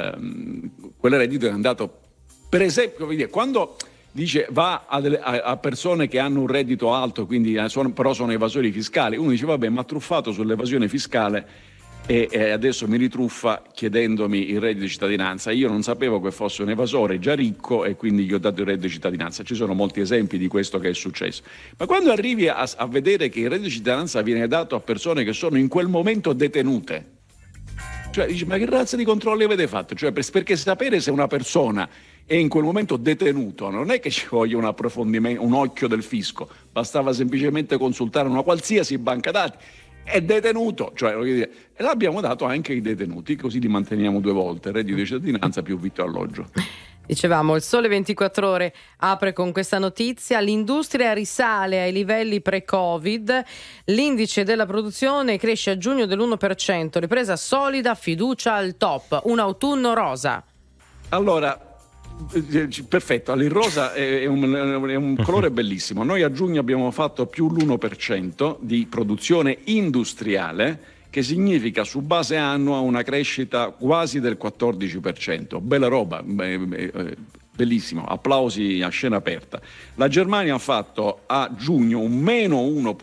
quel reddito è andato, per esempio, quando dice va a persone che hanno un reddito alto, quindi però sono evasori fiscali, uno dice vabbè, ma ha truffato sull'evasione fiscale e adesso mi ritruffa chiedendomi il reddito di cittadinanza. Io non sapevo che fosse un evasore già ricco e quindi gli ho dato il reddito di cittadinanza. Ci sono molti esempi di questo che è successo. Ma quando arrivi a vedere che il reddito di cittadinanza viene dato a persone che sono in quel momento detenute, cioè dici, ma che razza di controlli avete fatto? Cioè, perché sapere se una persona è in quel momento detenuto non è che ci voglia un approfondimento, un occhio del fisco, bastava semplicemente consultare una qualsiasi banca dati. È detenuto, cioè, e l'abbiamo dato anche ai detenuti, così li manteniamo 2 volte, reddito di cittadinanza più vitto alloggio. Dicevamo, il Sole 24 Ore apre con questa notizia: l'industria risale ai livelli pre-Covid, l'indice della produzione cresce a giugno dell'1%, ripresa solida, fiducia al top, un autunno rosa. Allora, perfetto, il rosa è un colore bellissimo. Noi a giugno abbiamo fatto più l'1% di produzione industriale, che significa su base annua una crescita quasi del 14%. Bella roba, bellissimo, applausi a scena aperta. La Germania ha fatto a giugno un meno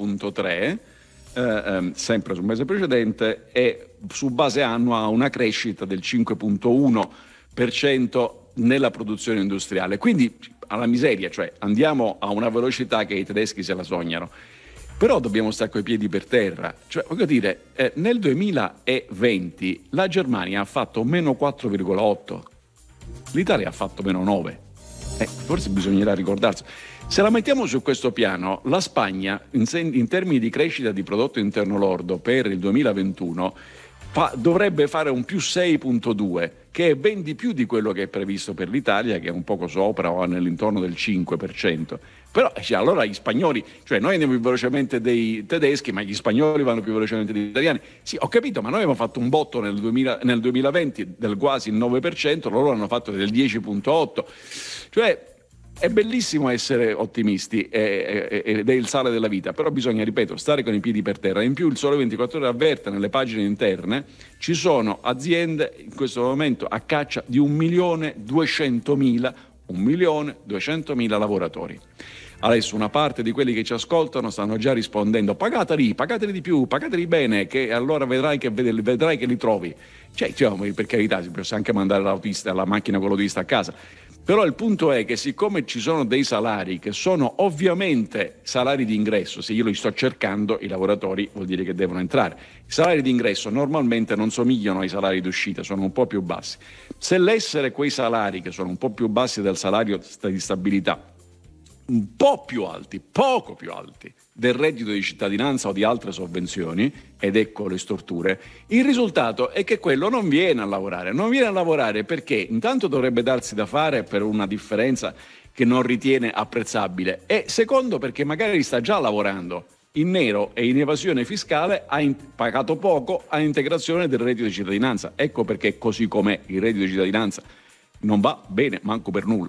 1,3%, sempre sul mese precedente, e su base annua una crescita del 5,1% nella produzione industriale. Quindi alla miseria, cioè andiamo a una velocità che i tedeschi se la sognano. Però dobbiamo stare coi piedi per terra. Cioè, voglio dire, nel 2020 la Germania ha fatto meno 4,8%, l'Italia ha fatto meno 9%. Forse bisognerà ricordarsi. Se la mettiamo su questo piano, la Spagna, in termini di crescita di prodotto interno lordo per il 2021, dovrebbe fare un più 6,2%, che è ben di più di quello che è previsto per l'Italia, che è un poco sopra o nell'intorno del 5%. Però allora gli spagnoli, cioè noi andiamo più velocemente dei tedeschi, ma gli spagnoli vanno più velocemente degli italiani. Sì, ho capito, ma noi abbiamo fatto un botto nel 2020 del quasi il 9%, loro hanno fatto del 10,8%. Cioè è bellissimo essere ottimisti ed è il sale della vita, però bisogna, ripeto, stare con i piedi per terra. In più il Sole 24 Ore avverte nelle pagine interne, ci sono aziende in questo momento a caccia di 1.200.000 lavoratori. Adesso una parte di quelli che ci ascoltano stanno già rispondendo: pagateli di più, pagateli bene, che allora vedrai che li trovi. Cioè, per carità, si può anche mandare l'autista, la macchina con l'autista a casa. Però il punto è che siccome ci sono dei salari che sono ovviamente salari di ingresso, se io li sto cercando, i lavoratori vuol dire che devono entrare. I salari di ingresso normalmente non somigliano ai salari d'uscita, sono un po' più bassi. Se l'essere quei salari che sono un po' più bassi del salario di stabilità, un po' più alti, poco più alti del reddito di cittadinanza o di altre sovvenzioni, ed ecco le storture, il risultato è che quello non viene a lavorare perché intanto dovrebbe darsi da fare per una differenza che non ritiene apprezzabile, e secondo perché magari sta già lavorando in nero e in evasione fiscale, ha pagato poco a integrazione del reddito di cittadinanza. Ecco perché così com'è il reddito di cittadinanza non va bene manco per nulla.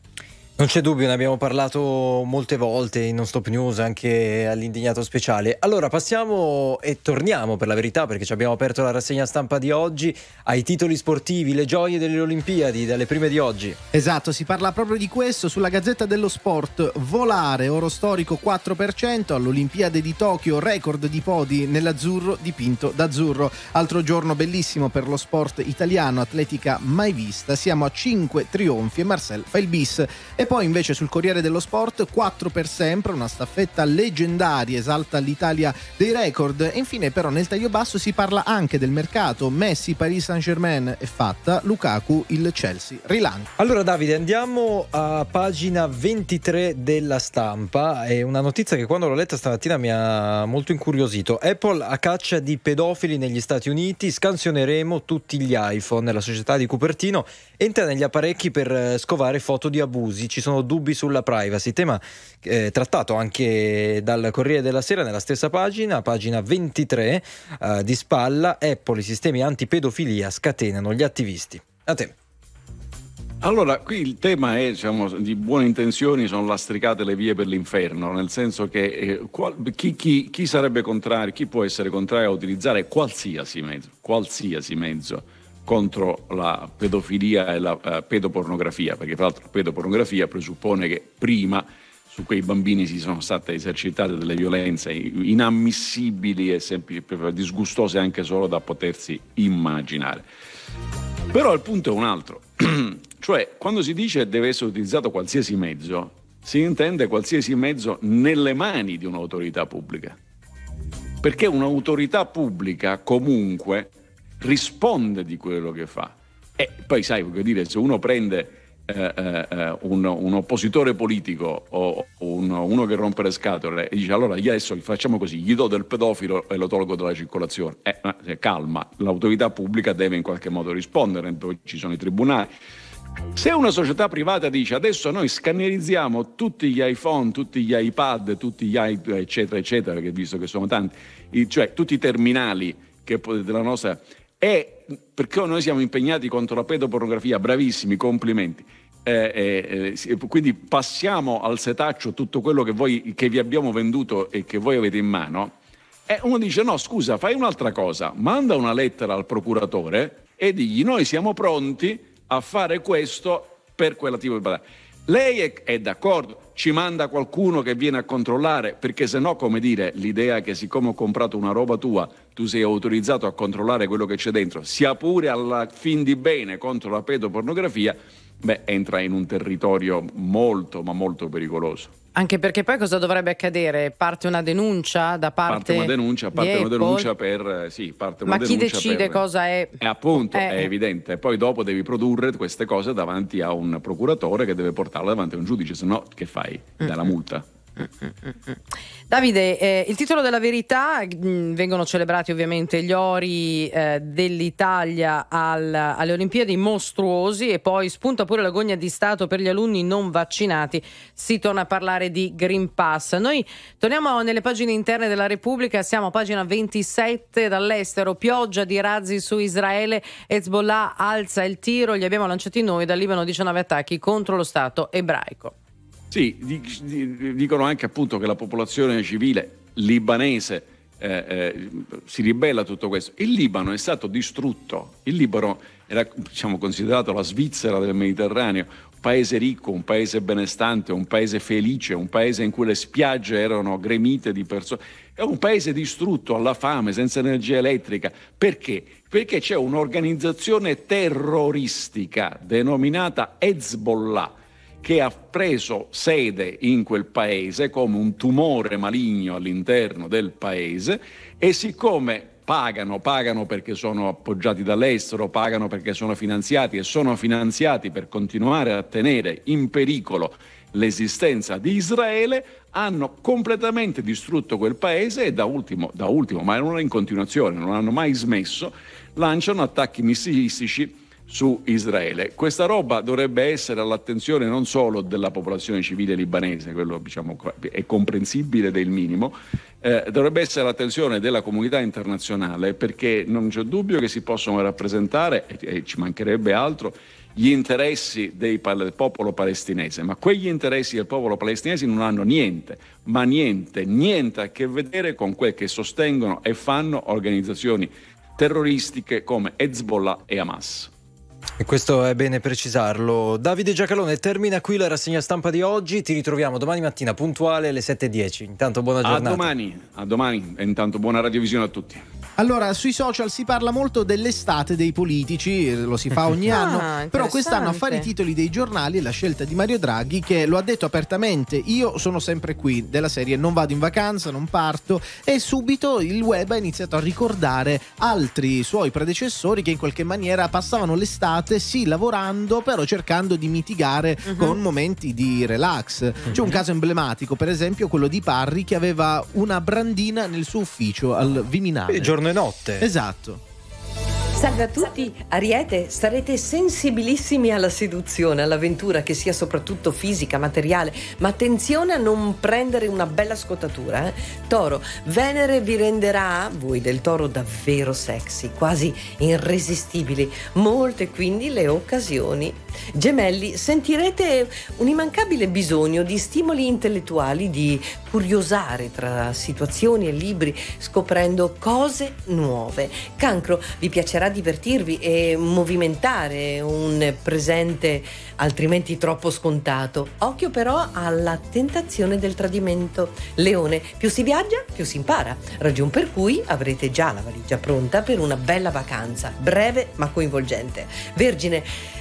Non c'è dubbio, ne abbiamo parlato molte volte in Non Stop News, anche all'Indignato Speciale. Allora passiamo e torniamo, per la verità, perché ci abbiamo aperto la rassegna stampa di oggi, ai titoli sportivi, le gioie delle Olimpiadi, dalle prime di oggi. Esatto, si parla proprio di questo sulla Gazzetta dello Sport. Volare, oro storico 4%, all'Olimpiade di Tokyo, record di podi nell'azzurro dipinto d'azzurro. Altro giorno bellissimo per lo sport italiano, atletica mai vista, siamo a 5 trionfi e Marcel fa il bis. E poi invece sul Corriere dello Sport 4 per sempre, una staffetta leggendaria, esalta l'Italia dei record. E infine però nel taglio basso si parla anche del mercato. Messi, Paris Saint-Germain è fatta, Lukaku il Chelsea rilancia. Allora Davide, andiamo a pagina 23 della Stampa. È una notizia che quando l'ho letta stamattina mi ha molto incuriosito. Apple a caccia di pedofili negli Stati Uniti, scansioneremo tutti gli iPhone. La società di Cupertino entra negli apparecchi per scovare foto di abusi. Ci sono dubbi sulla privacy, tema trattato anche dal Corriere della Sera nella stessa pagina 23, di spalla. Apple, i sistemi antipedofilia scatenano gli attivisti. A te. Allora, qui il tema è, di buone intenzioni sono lastricate le vie per l'inferno, nel senso che chi sarebbe contrario, chi può essere contrario a utilizzare qualsiasi mezzo contro la pedofilia e la pedopornografia, perché tra l'altro la pedopornografia presuppone che prima su quei bambini si sono state esercitate delle violenze inammissibili e disgustose anche solo da potersi immaginare. Però il punto è un altro, cioè quando si dice deve essere utilizzato qualsiasi mezzo, si intende qualsiasi mezzo nelle mani di un'autorità pubblica, perché un'autorità pubblica comunque risponde di quello che fa. E poi sai, voglio dire, se uno prende un oppositore politico o uno che rompe le scatole e dice allora adesso facciamo così, gli do del pedofilo e lo tolgo dalla circolazione, calma, l'autorità pubblica deve in qualche modo rispondere, poi ci sono i tribunali. Se una società privata dice adesso noi scannerizziamo tutti gli iPhone, tutti gli iPad, tutti gli iPad, eccetera eccetera, che visto che sono tanti, cioè tutti i terminali della nostra, e perché noi siamo impegnati contro la pedopornografia, bravissimi, complimenti, quindi passiamo al setaccio tutto quello che vi abbiamo venduto e che voi avete in mano, e uno dice no scusa, fai un'altra cosa, manda una lettera al procuratore e digli noi siamo pronti a fare questo per quella tipo di... Lei è d'accordo, ci manda qualcuno che viene a controllare, perché se no, come dire, l'idea che siccome ho comprato una roba tua tu sei autorizzato a controllare quello che c'è dentro, sia pure alla fin di bene contro la pedopornografia, entra in un territorio molto ma molto pericoloso. Anche perché poi cosa dovrebbe accadere? Parte una denuncia da parte una denuncia per ma chi decide cosa è? Appunto, è evidente. Poi dopo devi produrre queste cose davanti a un procuratore che deve portarle davanti a un giudice, se no che fai? Dai la multa. Davide, il titolo della verità, vengono celebrati ovviamente gli ori dell'Italia alle Olimpiadi, mostruosi, e poi spunta pure la gogna di Stato per gli alunni non vaccinati, si torna a parlare di Green Pass. Noi torniamo nelle pagine interne della Repubblica, siamo a pagina 27, dall'estero, pioggia di razzi su Israele, Hezbollah alza il tiro, li abbiamo lanciati noi, dal Libano 19 attacchi contro lo Stato ebraico. Sì, dicono anche appunto che la popolazione civile libanese si ribella a tutto questo. Il Libano è stato distrutto, il Libano era, diciamo, considerato la Svizzera del Mediterraneo, un paese ricco, un paese benestante, un paese felice, un paese in cui le spiagge erano gremite di persone. È un paese distrutto, alla fame, senza energia elettrica. Perché? Perché c'è un'organizzazione terroristica denominata Hezbollah, che ha preso sede in quel paese come un tumore maligno all'interno del paese, e siccome pagano perché sono appoggiati dall'estero, pagano perché sono finanziati, e sono finanziati per continuare a tenere in pericolo l'esistenza di Israele, hanno completamente distrutto quel paese e da ultimo, ma non in continuazione, non hanno mai smesso, lanciano attacchi missilistici su Israele. Questa roba dovrebbe essere all'attenzione non solo della popolazione civile libanese, quello, diciamo, è comprensibile del minimo, dovrebbe essere all'attenzione della comunità internazionale, perché non c'è dubbio che si possono rappresentare, e ci mancherebbe altro, gli interessi del popolo palestinese, ma quegli interessi del popolo palestinese non hanno niente a che vedere con quel che sostengono e fanno organizzazioni terroristiche come Hezbollah e Hamas. E questo è bene precisarlo. Davide Giacalone, termina qui la rassegna stampa di oggi, ti ritroviamo domani mattina puntuale alle 7:10. Intanto buona giornata. A domani e intanto buona radiovisione a tutti. Allora, sui social si parla molto dell'estate dei politici, lo si fa ogni anno, però quest'anno a fare i titoli dei giornali è la scelta di Mario Draghi, che lo ha detto apertamente: io sono sempre qui, della serie non vado in vacanza, non parto, e subito il web ha iniziato a ricordare altri suoi predecessori che in qualche maniera passavano l'estate sì lavorando, però cercando di mitigare con momenti di relax. C'è un caso emblematico, per esempio quello di Parri, che aveva una brandina nel suo ufficio al Viminale. Giorno e notte. Esatto. Salve a tutti, Ariete, sarete sensibilissimi alla seduzione, all'avventura, che sia soprattutto fisica, materiale, ma attenzione a non prendere una bella scottatura. Toro, Venere vi renderà, voi del Toro, davvero sexy, quasi irresistibili, molte quindi le occasioni. Gemelli, sentirete un immancabile bisogno di stimoli intellettuali, di curiosare tra situazioni e libri, scoprendo cose nuove. Cancro, vi piacerà divertirvi e movimentare un presente altrimenti troppo scontato. Occhio però alla tentazione del tradimento. Leone, più si viaggia, più si impara, ragion per cui avrete già la valigia pronta per una bella vacanza, breve ma coinvolgente. Vergine,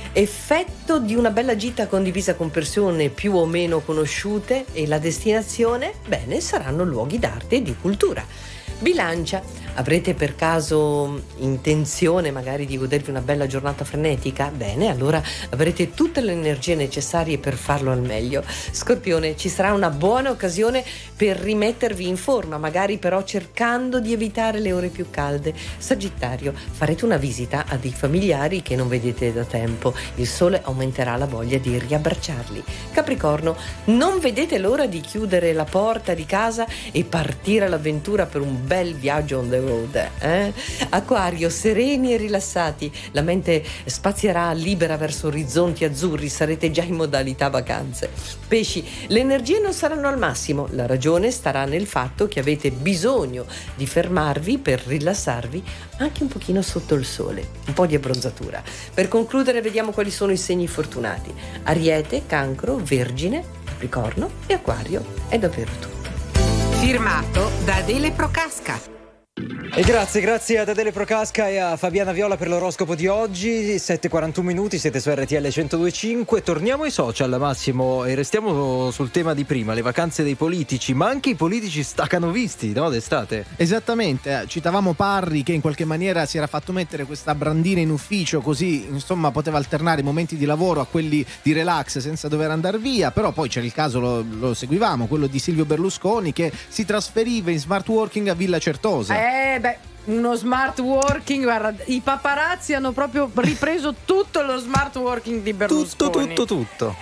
effetto di una bella gita condivisa con persone più o meno conosciute, e la destinazione, bene, saranno luoghi d'arte e di cultura. Bilancia, avrete per caso intenzione magari di godervi una bella giornata frenetica? Bene, allora avrete tutte le energie necessarie per farlo al meglio. Scorpione, ci sarà una buona occasione per rimettervi in forma, magari però cercando di evitare le ore più calde. Sagittario, farete una visita a dei familiari che non vedete da tempo. Il sole aumenterà la voglia di riabbracciarli. Capricorno, non vedete l'ora di chiudere la porta di casa e partire all'avventura per un bel viaggio on the road. Acquario, sereni e rilassati, la mente spazierà libera verso orizzonti azzurri, sarete già in modalità vacanze. Pesci, le energie non saranno al massimo, la ragione starà nel fatto che avete bisogno di fermarvi per rilassarvi anche un pochino sotto il sole, un po' di abbronzatura. Per concludere vediamo quali sono i segni fortunati: Ariete, Cancro, Vergine, Capricorno e Acquario. È davvero tutto. Firmato da Adele Procasca. E grazie ad Adele Procasca e a Fabiana Viola per l'oroscopo di oggi. 7:41 minuti, siete su RTL 102.5. Torniamo ai social, Massimo, e restiamo sul tema di prima, le vacanze dei politici, ma anche i politici stacanovisti, no, d'estate. Esattamente, citavamo Parri che in qualche maniera si era fatto mettere questa brandina in ufficio, così insomma poteva alternare i momenti di lavoro a quelli di relax senza dover andare via, però poi c'era il caso, lo seguivamo, quello di Silvio Berlusconi che si trasferiva in smart working a Villa Certosa. Uno smart working, guarda, i paparazzi hanno proprio ripreso tutto lo smart working di Berlusconi. Tutto.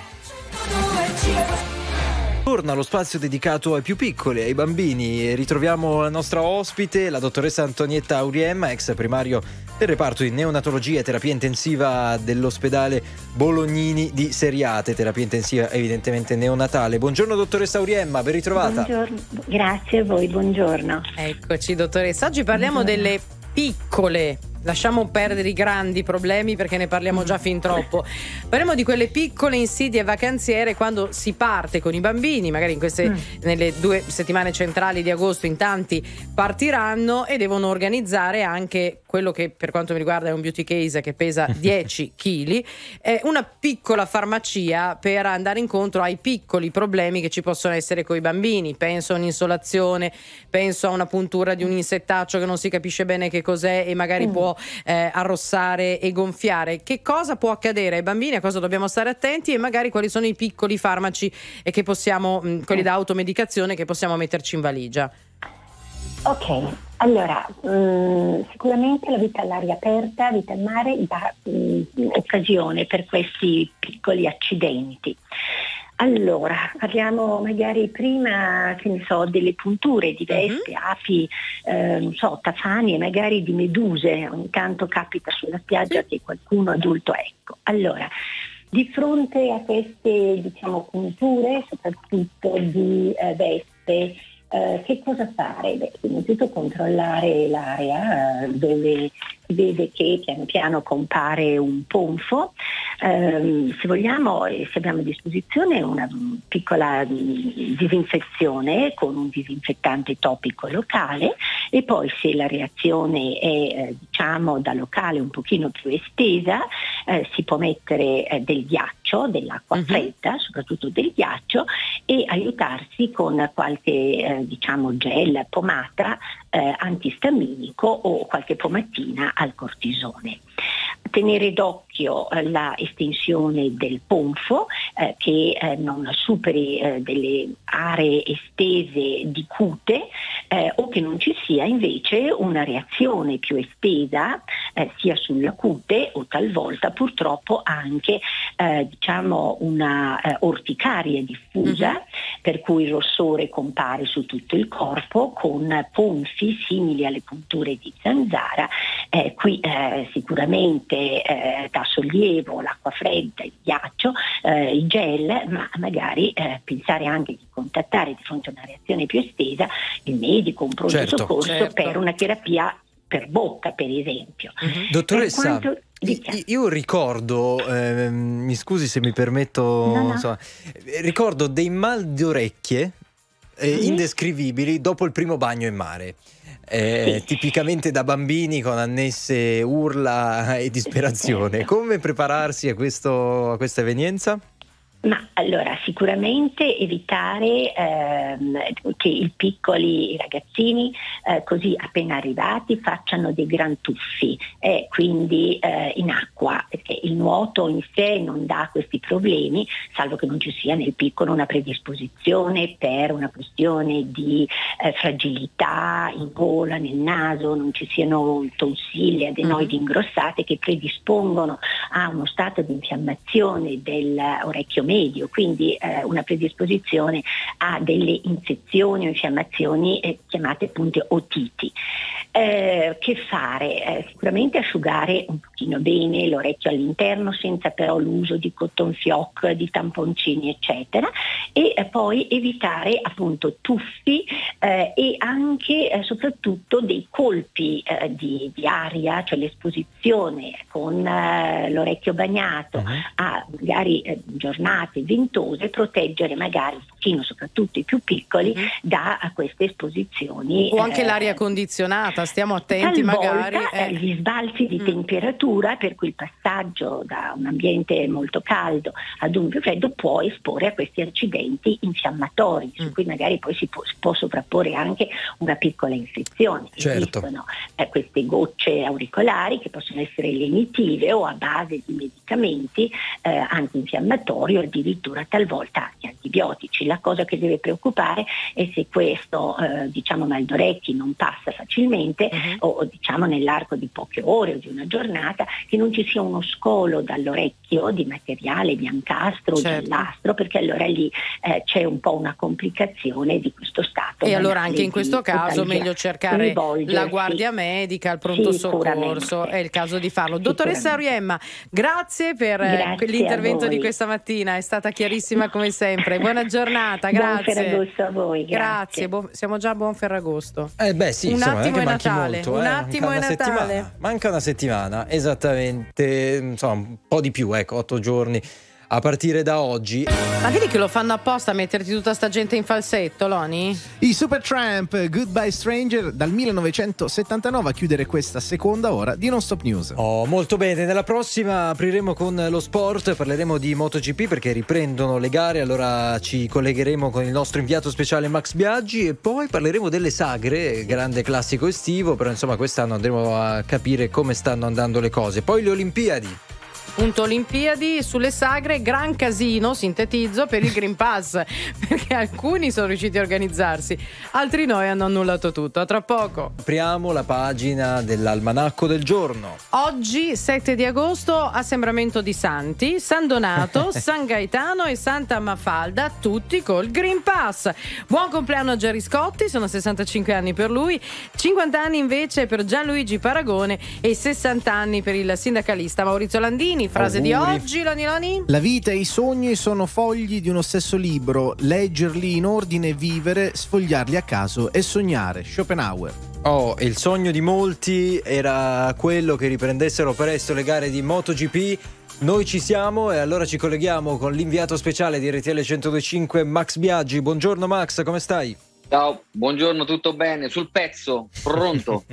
Torna lo spazio dedicato ai più piccoli, ai bambini, e ritroviamo la nostra ospite, la dottoressa Antonietta Auriemma, ex primario del reparto di neonatologia e terapia intensiva dell'ospedale Bolognini di Seriate, terapia intensiva evidentemente neonatale. Buongiorno dottoressa Auriemma, ben ritrovata. Buongiorno, grazie a voi, buongiorno. Eccoci dottoressa, oggi parliamo delle piccole. Lasciamo perdere i grandi problemi perché ne parliamo già fin troppo. Parliamo di quelle piccole insidie vacanziere quando si parte con i bambini, magari nelle 2 settimane centrali di agosto in tanti partiranno e devono organizzare anche quello che per quanto mi riguarda è un beauty case che pesa 10 kg, una piccola farmacia per andare incontro ai piccoli problemi che ci possono essere con i bambini. Penso a un'insolazione, penso a una puntura di un insettaccio che non si capisce bene che cos'è e magari può arrossare e gonfiare. Che cosa può accadere ai bambini, a cosa dobbiamo stare attenti e magari quali sono i piccoli farmaci che possiamo, quelli da automedicazione che possiamo metterci in valigia? Ok, allora sicuramente la vita all'aria aperta, vita al mare dà occasione per questi piccoli accidenti. Allora, parliamo magari prima, che ne so, delle punture di vespe, api, tafani e magari di meduse. Ogni tanto capita sulla spiaggia che qualcuno adulto, ecco. Allora, di fronte a queste, punture, soprattutto di vespe, che cosa fare? Innanzitutto controllare l'area dove si vede che piano piano compare un ponfo. Se vogliamo, se abbiamo a disposizione una piccola disinfezione con un disinfettante topico locale, e poi se la reazione è da locale un pochino più estesa, si può mettere del ghiaccio, dell'acqua fredda, soprattutto del ghiaccio, e aiutarsi con qualche gel, pomata antistaminico o qualche pomatina al cortisone. Tenere d'occhio la estensione del ponfo che non superi delle aree estese di cute, o che non ci sia invece una reazione più estesa sia sulla cute o talvolta purtroppo anche una orticaria diffusa, per cui il rossore compare su tutto il corpo con ponfi simili alle punture di zanzara. Qui sicuramente dà sollievo l'acqua fredda, il ghiaccio, il gel, ma magari pensare anche di contattare di fronte a una reazione più estesa il medico, un pronto soccorso per una terapia per bocca, per esempio. Dottoressa, io ricordo, mi scusi se mi permetto, insomma, ricordo dei mal di orecchie indescrivibili dopo il primo bagno in mare. Tipicamente da bambini con annesse urla e disperazione. Come prepararsi a questa evenienza? Ma allora sicuramente evitare che i piccoli ragazzini così appena arrivati facciano dei gran tuffi, quindi in acqua, perché il nuoto in sé non dà questi problemi, salvo che non ci sia nel piccolo una predisposizione per una questione di fragilità in gola, nel naso, non ci siano tonsille, adenoidi ingrossate che predispongono a uno stato di infiammazione dell'orecchio medio, quindi una predisposizione a delle infezioni o infiammazioni chiamate appunto otiti. Che fare? Sicuramente asciugare un pochino bene l'orecchio all'interno senza però l'uso di cotton fioc, di tamponcini eccetera, e poi evitare appunto tuffi e anche soprattutto dei colpi di aria, cioè l'esposizione con l'orecchio bagnato a magari giornate ventose, proteggere magari un pochettino, soprattutto i più piccoli, dà a queste esposizioni. O anche l'aria condizionata, stiamo attenti magari. Gli sbalzi di temperatura, per cui il passaggio da un ambiente molto caldo ad un più freddo può esporre a questi accidenti infiammatori, su cui magari poi si può sovrapporre anche una piccola infezione. Certo. Esistono queste gocce auricolari che possono essere lenitive o a base di medicamenti antinfiammatori o addirittura talvolta anche antibiotici. La cosa che deve preoccupare è se questo mal d'orecchi non passa facilmente o diciamo nell'arco di poche ore o di una giornata, che non ci sia uno scolo dall'orecchio di materiale biancastro o giallastro, perché allora lì c'è un po' una complicazione di questo stato. E allora anche in questo caso meglio cercare la guardia medica, il pronto soccorso, è il caso di farlo. Dottoressa Auriemma, grazie per l'intervento di questa mattina, è stata chiarissima come sempre. Buona giornata, grazie. Buon Ferragosto a voi. Grazie, siamo già a buon Ferragosto. Sì, un insomma, attimo è Natale. molto, un attimo è Natale. Manca una settimana, esattamente, insomma, un po' di più, 8 giorni a partire da oggi. Ma vedi che lo fanno apposta a metterti tutta sta gente in falsetto, Loni? I Supertramp, Goodbye Stranger, dal 1979 a chiudere questa seconda ora di Non Stop News. Molto bene, nella prossima apriremo con lo sport, parleremo di MotoGP perché riprendono le gare, allora ci collegheremo con il nostro inviato speciale Max Biaggi e poi parleremo delle sagre, grande classico estivo, però insomma quest'anno andremo a capire come stanno andando le cose. Poi le Olimpiadi. Punto Olimpiadi, sulle sagre, gran casino, sintetizzo, per il Green Pass, perché alcuni sono riusciti a organizzarsi, altri no e hanno annullato tutto. A tra poco. Apriamo la pagina dell'almanacco del giorno. Oggi 7 di agosto, assembramento di santi, San Donato, San Gaetano e Santa Mafalda, tutti col Green Pass. Buon compleanno a Gerry Scotti, sono 65 anni per lui, 50 anni invece per Gianluigi Paragone e 60 anni per il sindacalista Maurizio Landini. Frase Auguri. di oggi, Loni? La vita e i sogni sono fogli di uno stesso libro, leggerli in ordine, vivere, sfogliarli a caso e sognare. Schopenhauer. Il sogno di molti era quello che riprendessero presto le gare di MotoGP. Noi ci siamo e allora ci colleghiamo con l'inviato speciale di RTL 102.5 Max Biaggi. Buongiorno Max, come stai? Ciao, buongiorno, tutto bene? Sul pezzo, pronto?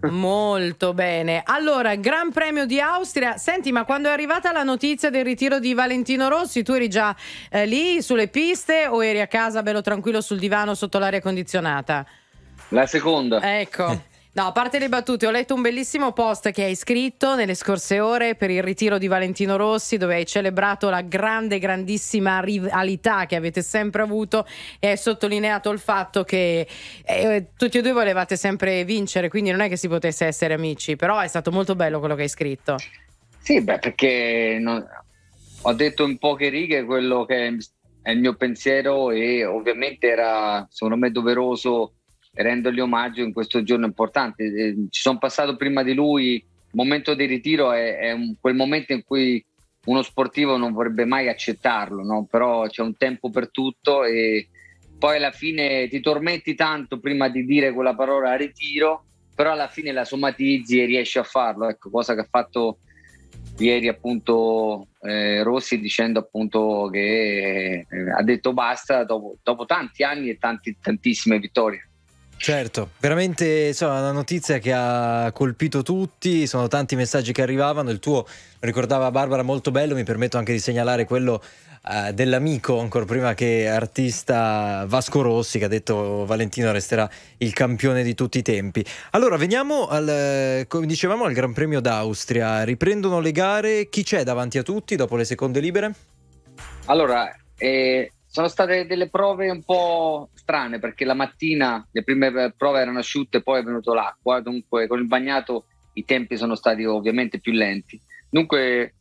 Molto bene. Allora, Gran Premio di Austria. Senti, ma quando è arrivata la notizia del ritiro di Valentino Rossi, tu eri già lì sulle piste o eri a casa bello tranquillo sul divano sotto l'aria condizionata? La seconda. Ecco. No, a parte le battute, ho letto un bellissimo post che hai scritto nelle scorse ore per il ritiro di Valentino Rossi, dove hai celebrato la grandissima rivalità che avete sempre avuto e hai sottolineato il fatto che tutti e due volevate sempre vincere, quindi non è che si potesse essere amici, però è stato molto bello quello che hai scritto. Sì, perché ho detto in poche righe quello che è il mio pensiero e ovviamente era secondo me doveroso rendergli omaggio in questo giorno importante. Ci sono passato prima di lui, il momento di ritiro è quel momento in cui uno sportivo non vorrebbe mai accettarlo, no? Però c'è un tempo per tutto e poi alla fine ti tormenti tanto prima di dire quella parola ritiro, però alla fine la somatizzi e riesci a farlo, ecco, cosa che ha fatto ieri appunto Rossi, dicendo appunto che ha detto basta dopo tanti anni e tantissime vittorie. Certo, veramente insomma, una notizia che ha colpito tutti, sono tanti messaggi che arrivavano, il tuo, lo ricordava Barbara, molto bello, mi permetto anche di segnalare quello dell'amico, ancora prima che artista, Vasco Rossi, che ha detto Valentino resterà il campione di tutti i tempi. Allora veniamo come dicevamo, al Gran Premio d'Austria, riprendono le gare, chi c'è davanti a tutti dopo le seconde libere? Allora, sono state delle prove un po' strane perché la mattina le prime prove erano asciutte, poi è venuto l'acqua, dunque con il bagnato i tempi sono stati ovviamente più lenti. Dunque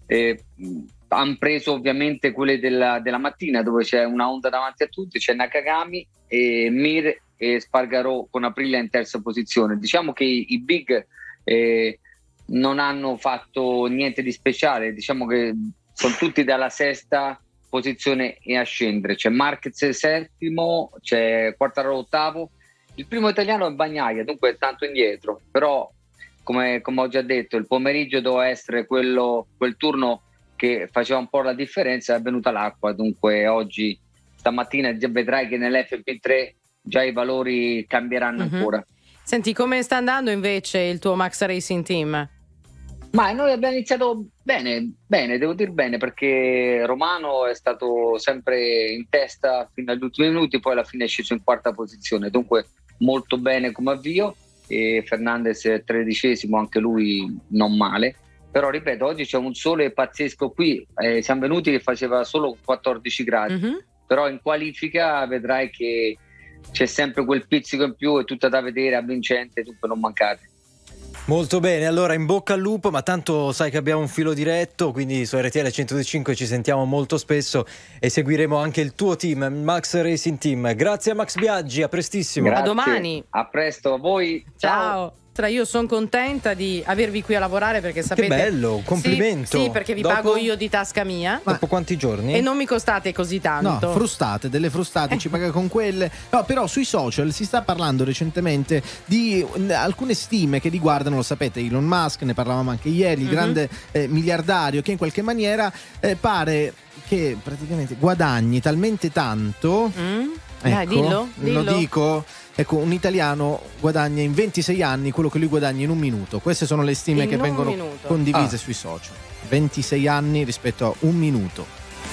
hanno preso ovviamente quelle della mattina, dove c'è una Honda davanti a tutti, c'è Nakagami e Mir e Spargarò con Aprilia in terza posizione. Diciamo che i big non hanno fatto niente di speciale, diciamo che sono tutti dalla sesta posizione e a scendere. C'è Marquez settimo, c'è Quartararo ottavo, il primo italiano è Bagnaia, dunque è tanto indietro, però come ho già detto il pomeriggio doveva essere quel turno che faceva un po' la differenza, è venuta l'acqua, dunque oggi stamattina già vedrai che nell'FP3 già i valori cambieranno ancora. Senti, come sta andando invece il tuo Max Racing Team? Ma noi abbiamo iniziato bene, devo dire bene, perché Romano è stato sempre in testa fino agli ultimi minuti, poi alla fine è sceso in quarta posizione, dunque molto bene come avvio, e Fernandez è 13°, anche lui non male, però ripeto, oggi c'è un sole pazzesco qui, siamo venuti che faceva solo 14 gradi, però in qualifica vedrai che c'è sempre quel pizzico in più, è tutta da vedere, avvincente, dunque non mancate. Molto bene, allora in bocca al lupo, ma tanto sai che abbiamo un filo diretto, quindi su RTL 105 ci sentiamo molto spesso e seguiremo anche il tuo team, Max Racing Team. Grazie a Max Biaggi, a prestissimo. Grazie. A domani. A presto a voi. Ciao. Io sono contenta di avervi qui a lavorare, perché sapete... Che bello, complimento. Sì, perché vi pago io di tasca mia. Dopo quanti giorni? E non mi costate così tanto. No, frustate, delle frustate, ci paga con quelle. No, però sui social si sta parlando recentemente di alcune stime che riguardano, lo sapete, Elon Musk, ne parlavamo anche ieri, il grande miliardario che in qualche maniera pare che praticamente guadagni talmente tanto... Dai, dillo. Lo dico... Ecco, un italiano guadagna in 26 anni quello che lui guadagna in un minuto. Queste sono le stime che vengono condivise sui social. 26 anni rispetto a un minuto.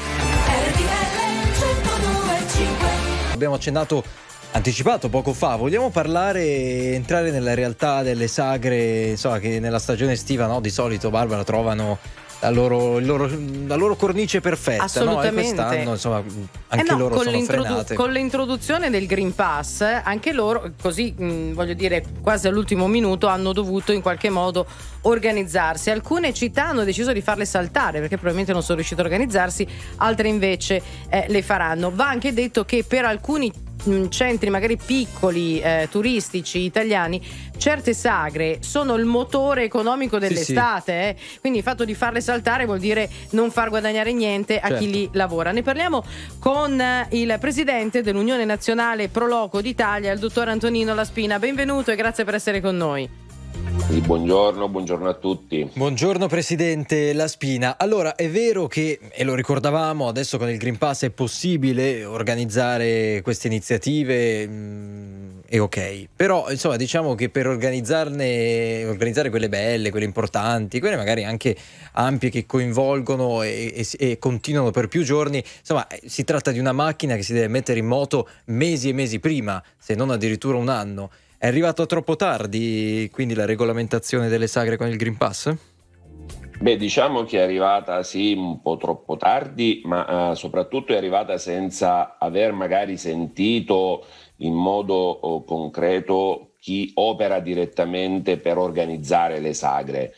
Abbiamo anticipato poco fa, vogliamo entrare nella realtà delle sagre, insomma, che nella stagione estiva, no? Di solito, Barbara, trovano la loro cornice perfetta. Assolutamente. No? E quest'anno, insomma, anche loro sono frenate. Con l'introduzione del Green Pass, anche loro, così voglio dire, quasi all'ultimo minuto hanno dovuto in qualche modo organizzarsi. Alcune città hanno deciso di farle saltare perché probabilmente non sono riuscite a organizzarsi, altre invece le faranno. Va anche detto che per alcuni centri magari piccoli turistici italiani, certe sagre sono il motore economico dell'estate, quindi il fatto di farle saltare vuol dire non far guadagnare niente a chi lì lavora. Ne parliamo con il presidente dell'Unione Nazionale Pro Loco d'Italia, il dottor Antonino Laspina. Benvenuto e grazie per essere con noi. Buongiorno a tutti. Buongiorno Presidente Laspina. Allora, è vero che, e lo ricordavamo, adesso con il Green Pass è possibile organizzare queste iniziative, è ok. Però, insomma, diciamo che per organizzare quelle belle, quelle importanti, quelle magari anche ampie che coinvolgono e continuano per più giorni, insomma, si tratta di una macchina che si deve mettere in moto mesi e mesi prima, se non addirittura un anno. È arrivato troppo tardi, quindi, la regolamentazione delle sagre con il Green Pass? Beh, diciamo che è arrivata sì un po' troppo tardi, ma soprattutto è arrivata senza aver magari sentito in modo concreto chi opera direttamente per organizzare le sagre.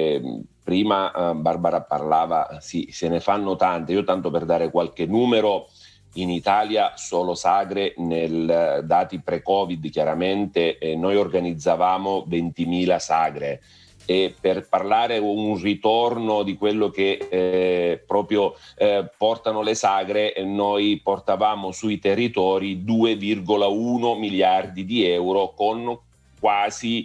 Prima Barbara parlava, sì, se ne fanno tante. Io, tanto per dare qualche numero, in Italia solo sagre, dati pre-Covid chiaramente, noi organizzavamo 20.000 sagre, e per parlare un ritorno di quello che portano le sagre, noi portavamo sui territori 2,1 miliardi di euro con quasi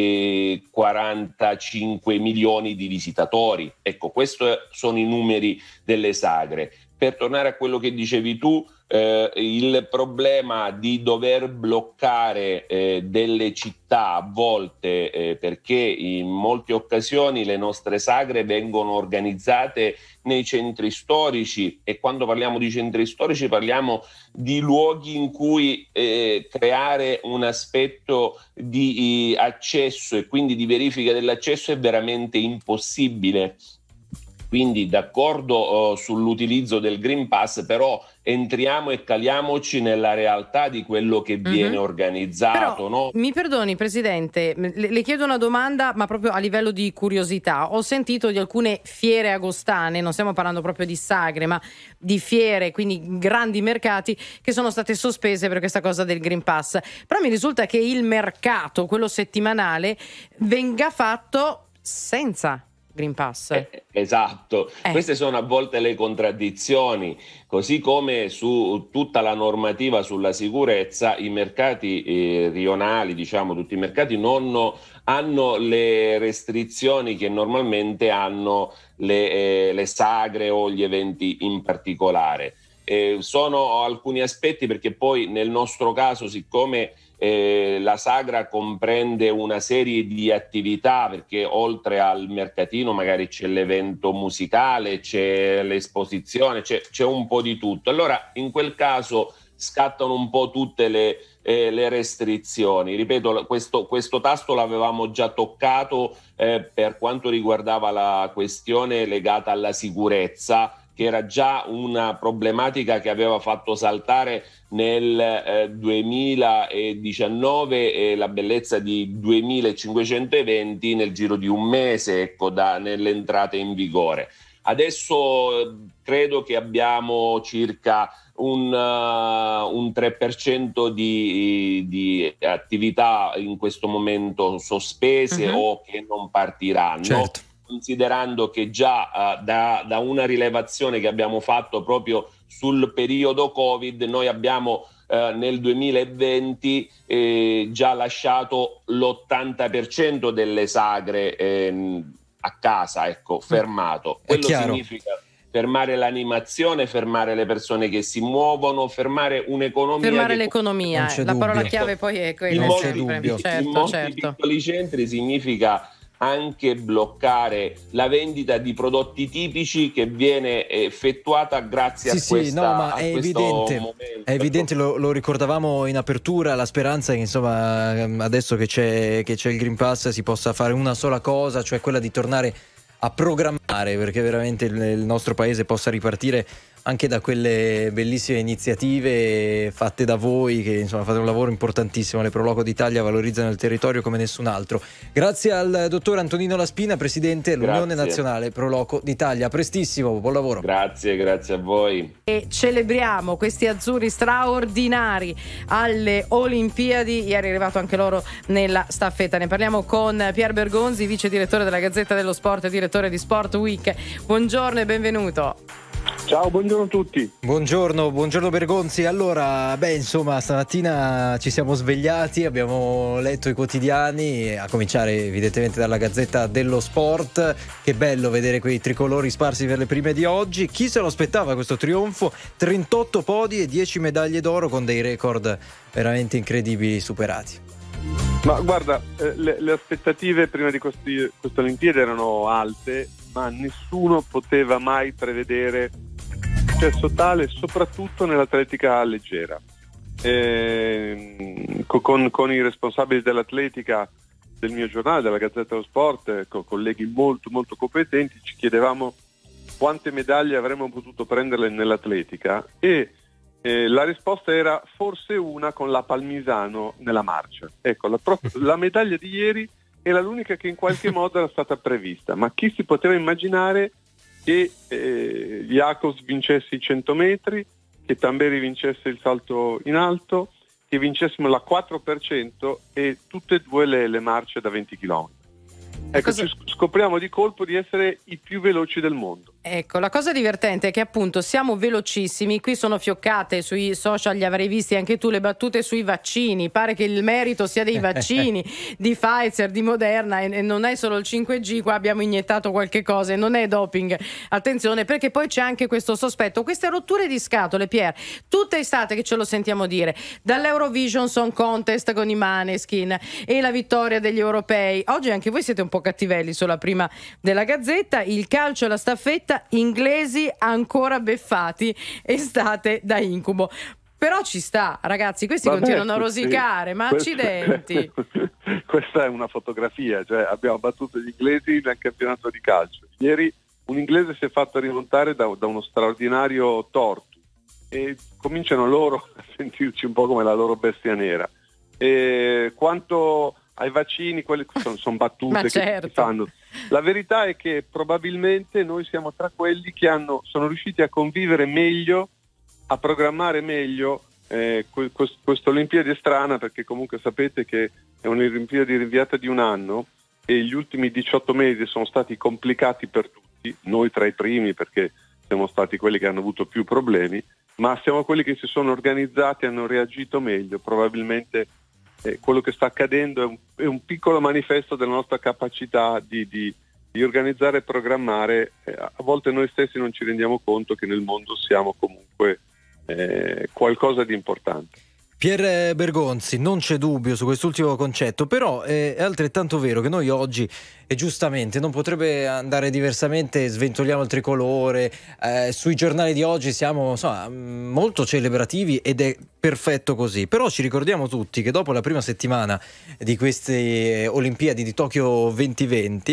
45 milioni di visitatori. Ecco, questi sono i numeri delle sagre. Per tornare a quello che dicevi tu, il problema di dover bloccare delle città a volte, perché in molte occasioni le nostre sagre vengono organizzate nei centri storici, e quando parliamo di centri storici parliamo di luoghi in cui creare un aspetto di accesso e quindi di verifica dell'accesso è veramente impossibile. Quindi d'accordo sull'utilizzo del Green Pass, però entriamo e caliamoci nella realtà di quello che viene organizzato. Però, no? Mi perdoni Presidente, le chiedo una domanda, ma proprio a livello di curiosità. Ho sentito di alcune fiere agostane, non stiamo parlando proprio di sagre, ma di fiere, quindi grandi mercati, che sono state sospese per questa cosa del Green Pass. Però mi risulta che il mercato, quello settimanale, venga fatto senza Green Pass. Esatto, queste sono a volte le contraddizioni, così come su tutta la normativa sulla sicurezza i mercati rionali, diciamo tutti i mercati, non hanno le restrizioni che normalmente hanno le sagre o gli eventi in particolare. Sono alcuni aspetti, perché poi nel nostro caso, siccome la sagra comprende una serie di attività, perché oltre al mercatino magari c'è l'evento musicale, c'è l'esposizione, c'è un po' di tutto, allora in quel caso scattano un po' tutte le restrizioni. Ripeto, questo tasto l'avevamo già toccato per quanto riguardava la questione legata alla sicurezza, che era già una problematica che aveva fatto saltare nel 2019 la bellezza di 2.500 eventi nel giro di un mese, ecco, nell'entrata in vigore. Adesso credo che abbiamo circa un 3% di attività in questo momento sospese o che non partiranno. Certo. Considerando che già da una rilevazione che abbiamo fatto proprio sul periodo Covid, noi abbiamo nel 2020 già lasciato l'80% delle sagre a casa, ecco, fermato. Quello significa fermare l'animazione, fermare le persone che si muovono, fermare un'economia. Fermare l'economia, la parola chiave poi è quella. In molti piccoli centri significa anche bloccare la vendita di prodotti tipici che viene effettuata grazie a questo momento. È evidente, lo ricordavamo in apertura, la speranza è che insomma adesso che c'è il Green Pass si possa fare una sola cosa, cioè quella di tornare a programmare, perché veramente il nostro paese possa ripartire anche da quelle bellissime iniziative fatte da voi, che insomma fate un lavoro importantissimo. Le Pro Loco d'Italia valorizzano il territorio come nessun altro. Grazie al dottor Antonino Laspina, presidente dell'Unione Nazionale Pro Loco d'Italia. A prestissimo, buon lavoro. Grazie a voi. E celebriamo questi azzurri straordinari alle Olimpiadi. Ieri è arrivato anche loro nella staffetta. Ne parliamo con Pier Bergonzi, vice direttore della Gazzetta dello Sport e direttore di Sport Week. Buongiorno e benvenuto. Ciao, buongiorno a tutti. Buongiorno Bergonzi. Allora, insomma, stamattina ci siamo svegliati, abbiamo letto i quotidiani, a cominciare evidentemente dalla Gazzetta dello Sport. Che bello vedere quei tricolori sparsi per le prime di oggi. Chi se lo aspettava questo trionfo? 38 podi e 10 medaglie d'oro, con dei record veramente incredibili superati. Ma guarda, le aspettative prima di queste Olimpiadi erano alte, ma nessuno poteva mai prevedere successo tale, soprattutto nell'atletica leggera. Con i responsabili dell'atletica del mio giornale, della Gazzetta dello Sport, con colleghi molto molto competenti, ci chiedevamo quante medaglie avremmo potuto prenderle nell'atletica, e la risposta era forse una con la Palmisano nella marcia. Ecco, la medaglia di ieri era l'unica che in qualche modo era stata prevista, ma chi si poteva immaginare che Jacobs vincesse i 100 metri, che Tamberi vincesse il salto in alto, che vincessimo la 4% e tutte e due le marce da 20 km. Ecco, scopriamo di colpo di essere i più veloci del mondo. Ecco, la cosa divertente è che appunto siamo velocissimi. Qui sono fioccate sui social, li avrei visti anche tu, le battute sui vaccini. Pare che il merito sia dei vaccini di Pfizer, di Moderna, e non è solo il 5G. Qua abbiamo iniettato qualche cosa e non è doping. Attenzione, perché poi c'è anche questo sospetto, queste rotture di scatole, Pier, tutta estate che ce lo sentiamo dire, dall'Eurovision Song Contest con i Maneskin e la vittoria degli europei. Oggi anche voi siete un po' cattivelli sulla prima della Gazzetta. Il calcio e la staffetta, inglesi ancora beffati, estate da incubo. Però ci sta, ragazzi, questi continuano a rosicare, ma accidenti. Questa è una fotografia, cioè abbiamo battuto gli inglesi nel campionato di calcio. Ieri un inglese si è fatto rimontare da uno straordinario Tortu, e cominciano loro a sentirci un po' come la loro bestia nera. E quanto ai vaccini, quelle sono battute che si fanno. La verità è che probabilmente noi siamo tra quelli che sono riusciti a convivere meglio, a programmare meglio questa Olimpiade strana, perché comunque sapete che è un'Olimpiade rinviata di un anno e gli ultimi 18 mesi sono stati complicati per tutti, noi tra i primi perché siamo stati quelli che hanno avuto più problemi, ma siamo quelli che si sono organizzati e hanno reagito meglio. Probabilmente quello che sta accadendo è un piccolo manifesto della nostra capacità di organizzare e programmare. A volte noi stessi non ci rendiamo conto che nel mondo siamo comunque qualcosa di importante. Pier Bergonzi, non c'è dubbio su quest'ultimo concetto, però è altrettanto vero che noi oggi, e giustamente non potrebbe andare diversamente, sventoliamo il tricolore, sui giornali di oggi siamo molto celebrativi ed è perfetto così, però ci ricordiamo tutti che dopo la prima settimana di queste Olimpiadi di Tokyo 2020,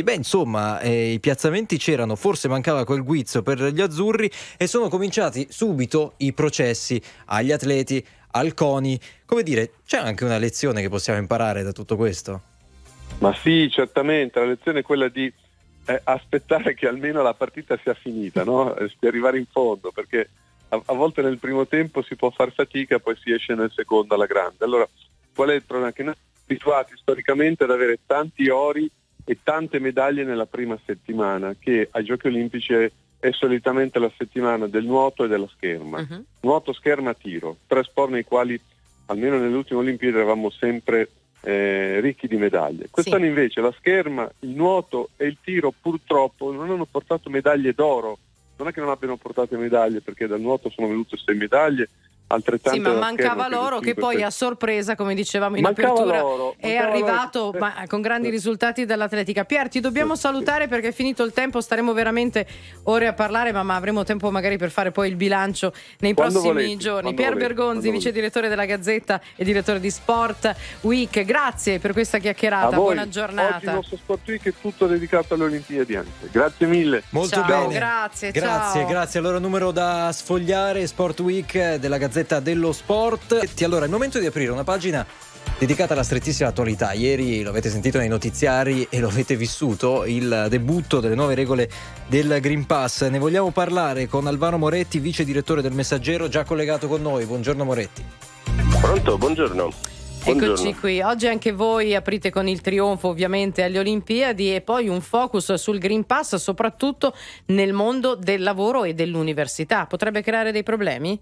i piazzamenti c'erano, forse mancava quel guizzo per gli azzurri e sono cominciati subito i processi agli atleti, al CONI. Come dire, c'è anche una lezione che possiamo imparare da tutto questo? Ma sì, certamente, la lezione è quella di aspettare che almeno la partita sia finita, no? Di arrivare in fondo, perché a volte nel primo tempo si può far fatica, poi si esce nel secondo alla grande. Allora, qual è il problema? Che noi siamo abituati storicamente ad avere tanti ori e tante medaglie nella prima settimana, che ai Giochi Olimpici è solitamente la settimana del nuoto e della scherma. Uh-huh. Nuoto, scherma, tiro, 3 sport nei quali almeno nelle ultime Olimpiadi eravamo sempre ricchi di medaglie. Quest'anno invece la scherma, il nuoto e il tiro purtroppo non hanno portato medaglie d'oro. Non è che non abbiano portato medaglie, perché dal nuoto sono venute 6 medaglie, altrettante. Sì, ma mancava l'oro che poi a sorpresa, come dicevamo in apertura, è arrivato con grandi risultati dall'atletica. Pier, ti dobbiamo salutare perché è finito il tempo, staremo veramente ore a parlare, ma avremo tempo magari per fare poi il bilancio nei prossimi giorni. Pier Bergonzi, vice direttore della Gazzetta e direttore di Sport Week, grazie per questa chiacchierata, buona giornata. Oggi il nostro Sport Week è tutto dedicato alle Olimpiadi anche. Grazie mille. Molto bene. Grazie. Allora, numero da sfogliare, Sport Week della Gazzetta dello Sport. Allora, è il momento di aprire una pagina dedicata alla strettissima attualità. Ieri lo avete sentito nei notiziari e lo avete vissuto, il debutto delle nuove regole del Green Pass. Ne vogliamo parlare con Alvaro Moretti, vice direttore del Messaggero, già collegato con noi. Buongiorno Moretti. Pronto, buongiorno. Eccoci qui, oggi anche voi aprite con il trionfo ovviamente alle Olimpiadi e poi un focus sul Green Pass soprattutto nel mondo del lavoro e dell'università. Potrebbe creare dei problemi?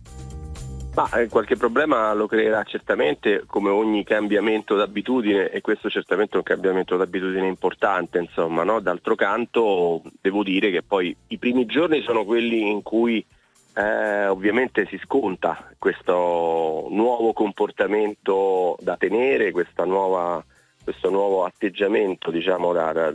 Ma qualche problema lo creerà certamente, come ogni cambiamento d'abitudine, e questo certamente è un cambiamento d'abitudine importante, insomma, no? D'altro canto devo dire che poi i primi giorni sono quelli in cui ovviamente si sconta questo nuovo comportamento da tenere, questo nuovo atteggiamento, diciamo,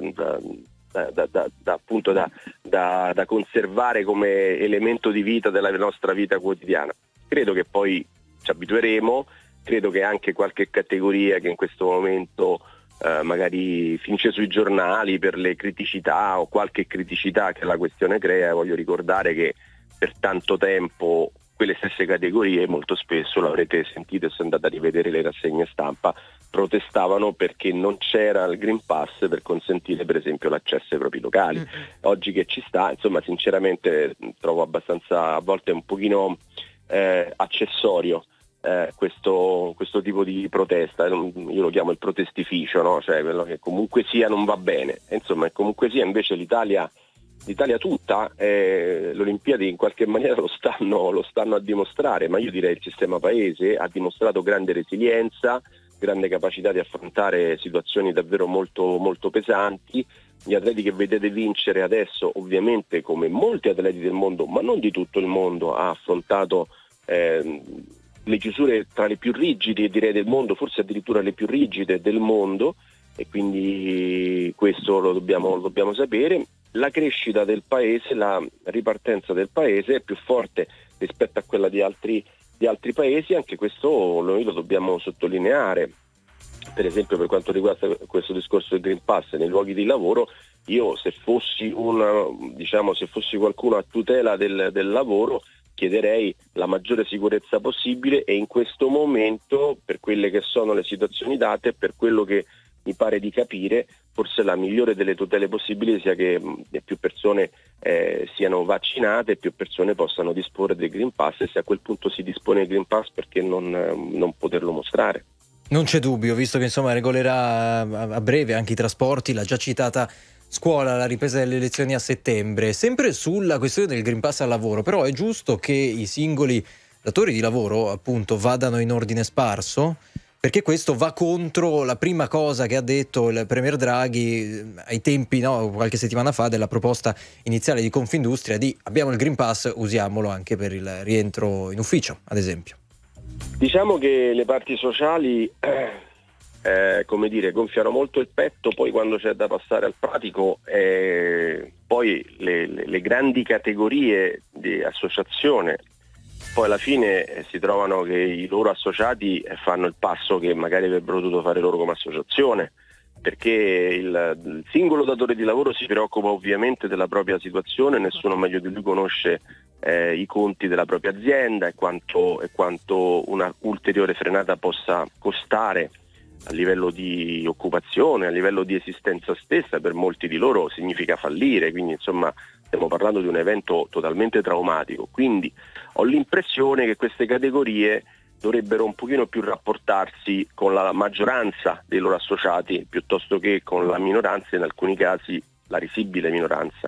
da conservare come elemento di vita della nostra vita quotidiana. Credo che poi ci abitueremo, credo che anche qualche categoria che in questo momento magari finisce sui giornali per le criticità o qualche criticità che la questione crea, voglio ricordare che per tanto tempo quelle stesse categorie, molto spesso l'avrete sentito se andate a rivedere le rassegne stampa, protestavano perché non c'era il Green Pass per consentire per esempio l'accesso ai propri locali. Oggi che ci sta, insomma, sinceramente trovo abbastanza, a volte un pochino accessorio questo tipo di protesta. Io lo chiamo il protestificio, no? Cioè quello che comunque sia non va bene, e insomma comunque sia invece l'Italia tutta, le Olimpiadi in qualche maniera lo stanno a dimostrare, ma io direi il sistema paese ha dimostrato grande resilienza, grande capacità di affrontare situazioni davvero molto, molto pesanti. Gli atleti che vedete vincere adesso, ovviamente come molti atleti del mondo, ma non di tutto il mondo, ha affrontato le chiusure tra le più rigide, direi, del mondo, forse addirittura le più rigide del mondo, e quindi questo lo dobbiamo sapere. La crescita del paese, la ripartenza del paese è più forte rispetto a quella di altri paesi, anche questo noi lo dobbiamo sottolineare. Per esempio, per quanto riguarda questo discorso del Green Pass nei luoghi di lavoro, io se fossi qualcuno a tutela del lavoro, chiederei la maggiore sicurezza possibile, e in questo momento, per quelle che sono le situazioni date, per quello che mi pare di capire, forse la migliore delle tutele possibili sia che più persone siano vaccinate e più persone possano disporre del Green Pass, e se a quel punto si dispone del Green Pass, perché non poterlo mostrare? Non c'è dubbio, visto che insomma regolerà a breve anche i trasporti, la già citata scuola, la ripresa delle lezioni a settembre. Sempre sulla questione del Green Pass al lavoro, però è giusto che i singoli datori di lavoro appunto vadano in ordine sparso, perché questo va contro la prima cosa che ha detto il Premier Draghi ai tempi, qualche settimana fa, della proposta iniziale di Confindustria di abbiamo il Green Pass, usiamolo anche per il rientro in ufficio, ad esempio. Diciamo che le parti sociali gonfiano molto il petto, poi quando c'è da passare al pratico poi le grandi categorie di associazione poi alla fine si trovano che i loro associati fanno il passo che magari avrebbero dovuto fare loro come associazione, perché il singolo datore di lavoro si preoccupa ovviamente della propria situazione, nessuno meglio di lui conosce i conti della propria azienda e quanto una ulteriore frenata possa costare a livello di occupazione, a livello di esistenza stessa. Per molti di loro significa fallire, quindi insomma stiamo parlando di un evento totalmente traumatico. Quindi ho l'impressione che queste categorie dovrebbero un pochino più rapportarsi con la maggioranza dei loro associati piuttosto che con la minoranza, in alcuni casi la risibile minoranza,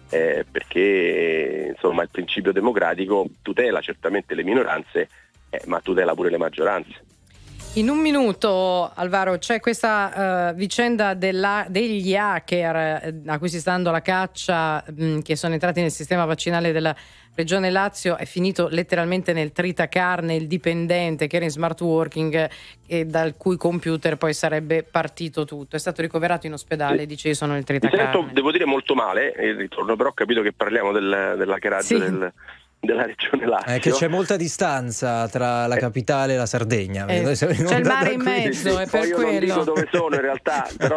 perché insomma il principio democratico tutela certamente le minoranze, ma tutela pure le maggioranze. In un minuto, Alvaro, c'è questa vicenda degli hacker a cui si sta dando la caccia, che sono entrati nel sistema vaccinale della Regione Lazio. È finito letteralmente nel tritacarne il dipendente che era in smart working e dal cui computer poi sarebbe partito tutto. È stato ricoverato in ospedale, dice io sono nel tritacarne. Mi sento, devo dire, molto male il ritorno, però ho capito che parliamo dell'hackeraggio della Regione Lazio. È che c'è molta distanza tra la capitale e la Sardegna. C'è il mare in mezzo, è per io quello. Non dico dove sono in realtà, però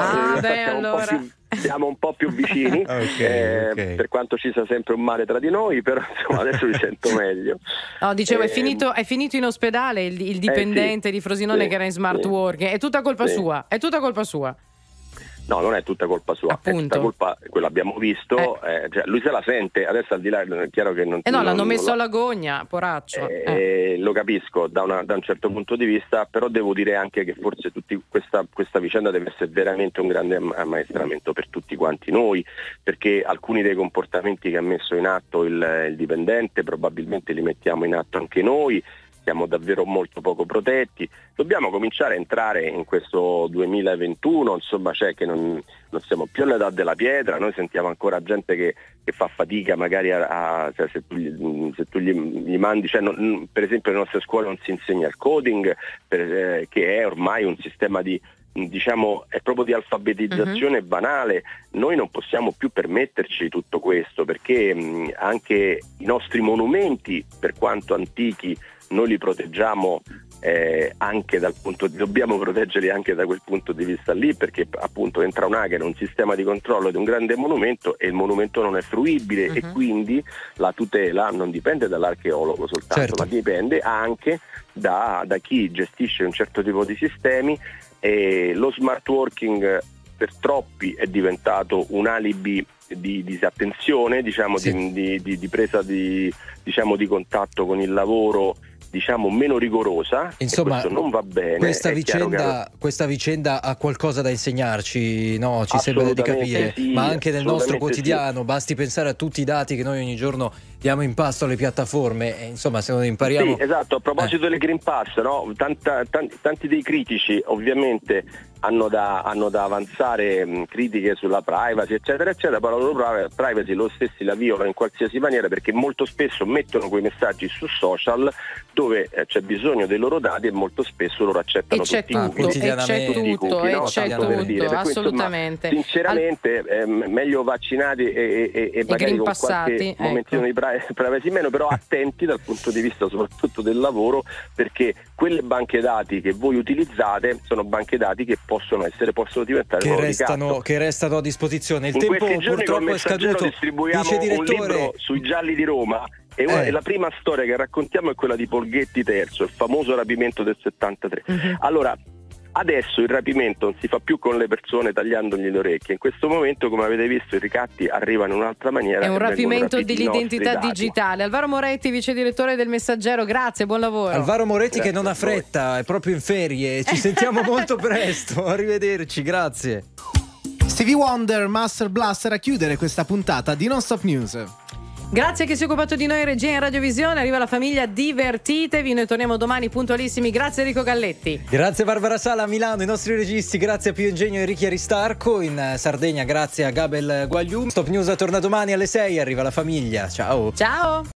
siamo un po' più vicini, okay. Per quanto ci sia sempre un mare tra di noi, però insomma adesso mi sento meglio. No, dicevo, è finito in ospedale il dipendente di Frosinone che era in smart working. È tutta colpa sua, è tutta colpa sua. No, non è tutta colpa sua, appunto. È tutta colpa, quello abbiamo visto, cioè lui se la sente, adesso al di là è chiaro che non... no, l'hanno messo alla gogna, poraccio. Lo capisco da un certo punto di vista, però devo dire anche che forse questa vicenda deve essere veramente un grande ammaestramento per tutti quanti noi, perché alcuni dei comportamenti che ha messo in atto il dipendente probabilmente li mettiamo in atto anche noi. Siamo davvero molto poco protetti, dobbiamo cominciare a entrare in questo 2021, insomma, che non siamo più all'età della pietra. Noi sentiamo ancora gente che fa fatica magari se tu gli mandi, per esempio nelle nostre scuole non si insegna il coding, che è ormai un sistema è proprio di alfabetizzazione banale. Noi non possiamo più permetterci tutto questo, perché anche i nostri monumenti, per quanto antichi, noi li proteggiamo anche dobbiamo proteggerli anche da quel punto di vista lì, perché appunto entra un hacker, un sistema di controllo di un grande monumento e il monumento non è fruibile, e quindi la tutela non dipende dall'archeologo soltanto, ma dipende anche da chi gestisce un certo tipo di sistemi. E lo smart working per troppi è diventato un alibi di disattenzione, di presa di contatto con il lavoro meno rigorosa. Insomma, e questo non va bene. Questa vicenda ha qualcosa da insegnarci, no? Ci sembra di capire, ma anche nel nostro quotidiano. Basti pensare a tutti i dati che noi ogni giorno diamo in pasto alle piattaforme, e insomma, se non impariamo. Sì, esatto. A proposito del Green Pass, no? Tanti dei critici ovviamente hanno da avanzare critiche sulla privacy, eccetera, eccetera, però la loro privacy lo stessi la violano in qualsiasi maniera, perché molto spesso mettono quei messaggi su social dove c'è bisogno dei loro dati, e molto spesso loro accettano tutti i cookie, assolutamente. Insomma, sinceramente meglio vaccinati e magari con qualche momentino di privacy meno, però attenti dal punto di vista soprattutto del lavoro, perché quelle banche dati che voi utilizzate sono banche dati che possono diventare che restano a disposizione. Il tempo purtroppo è scaduto. Distribuiamo un libro sui gialli di Roma, e la prima storia che raccontiamo è quella di Polghetti III, il famoso rapimento del 73. Allora, adesso il rapimento non si fa più con le persone tagliandogli le orecchie. In questo momento, come avete visto, i ricatti arrivano in un'altra maniera. È un rapimento dell'identità digitale. Alvaro Moretti, vice direttore del Messaggero, grazie, buon lavoro. Alvaro Moretti, che non ha fretta, è proprio in ferie. Ci sentiamo molto presto. Arrivederci, grazie. Stevie Wonder, Master Blaster a chiudere questa puntata di Non Stop News. Grazie che si è occupato di noi regia in Radiovisione. Arriva la famiglia, divertitevi. Noi torniamo domani puntualissimi. Grazie Enrico Galletti. Grazie Barbara Sala a Milano, i nostri registi. Grazie a Pio Ingegno e Enrico Aristarco. In Sardegna grazie a Gabel Guaglium. Stop News torna domani alle 6. Arriva la famiglia. Ciao. Ciao.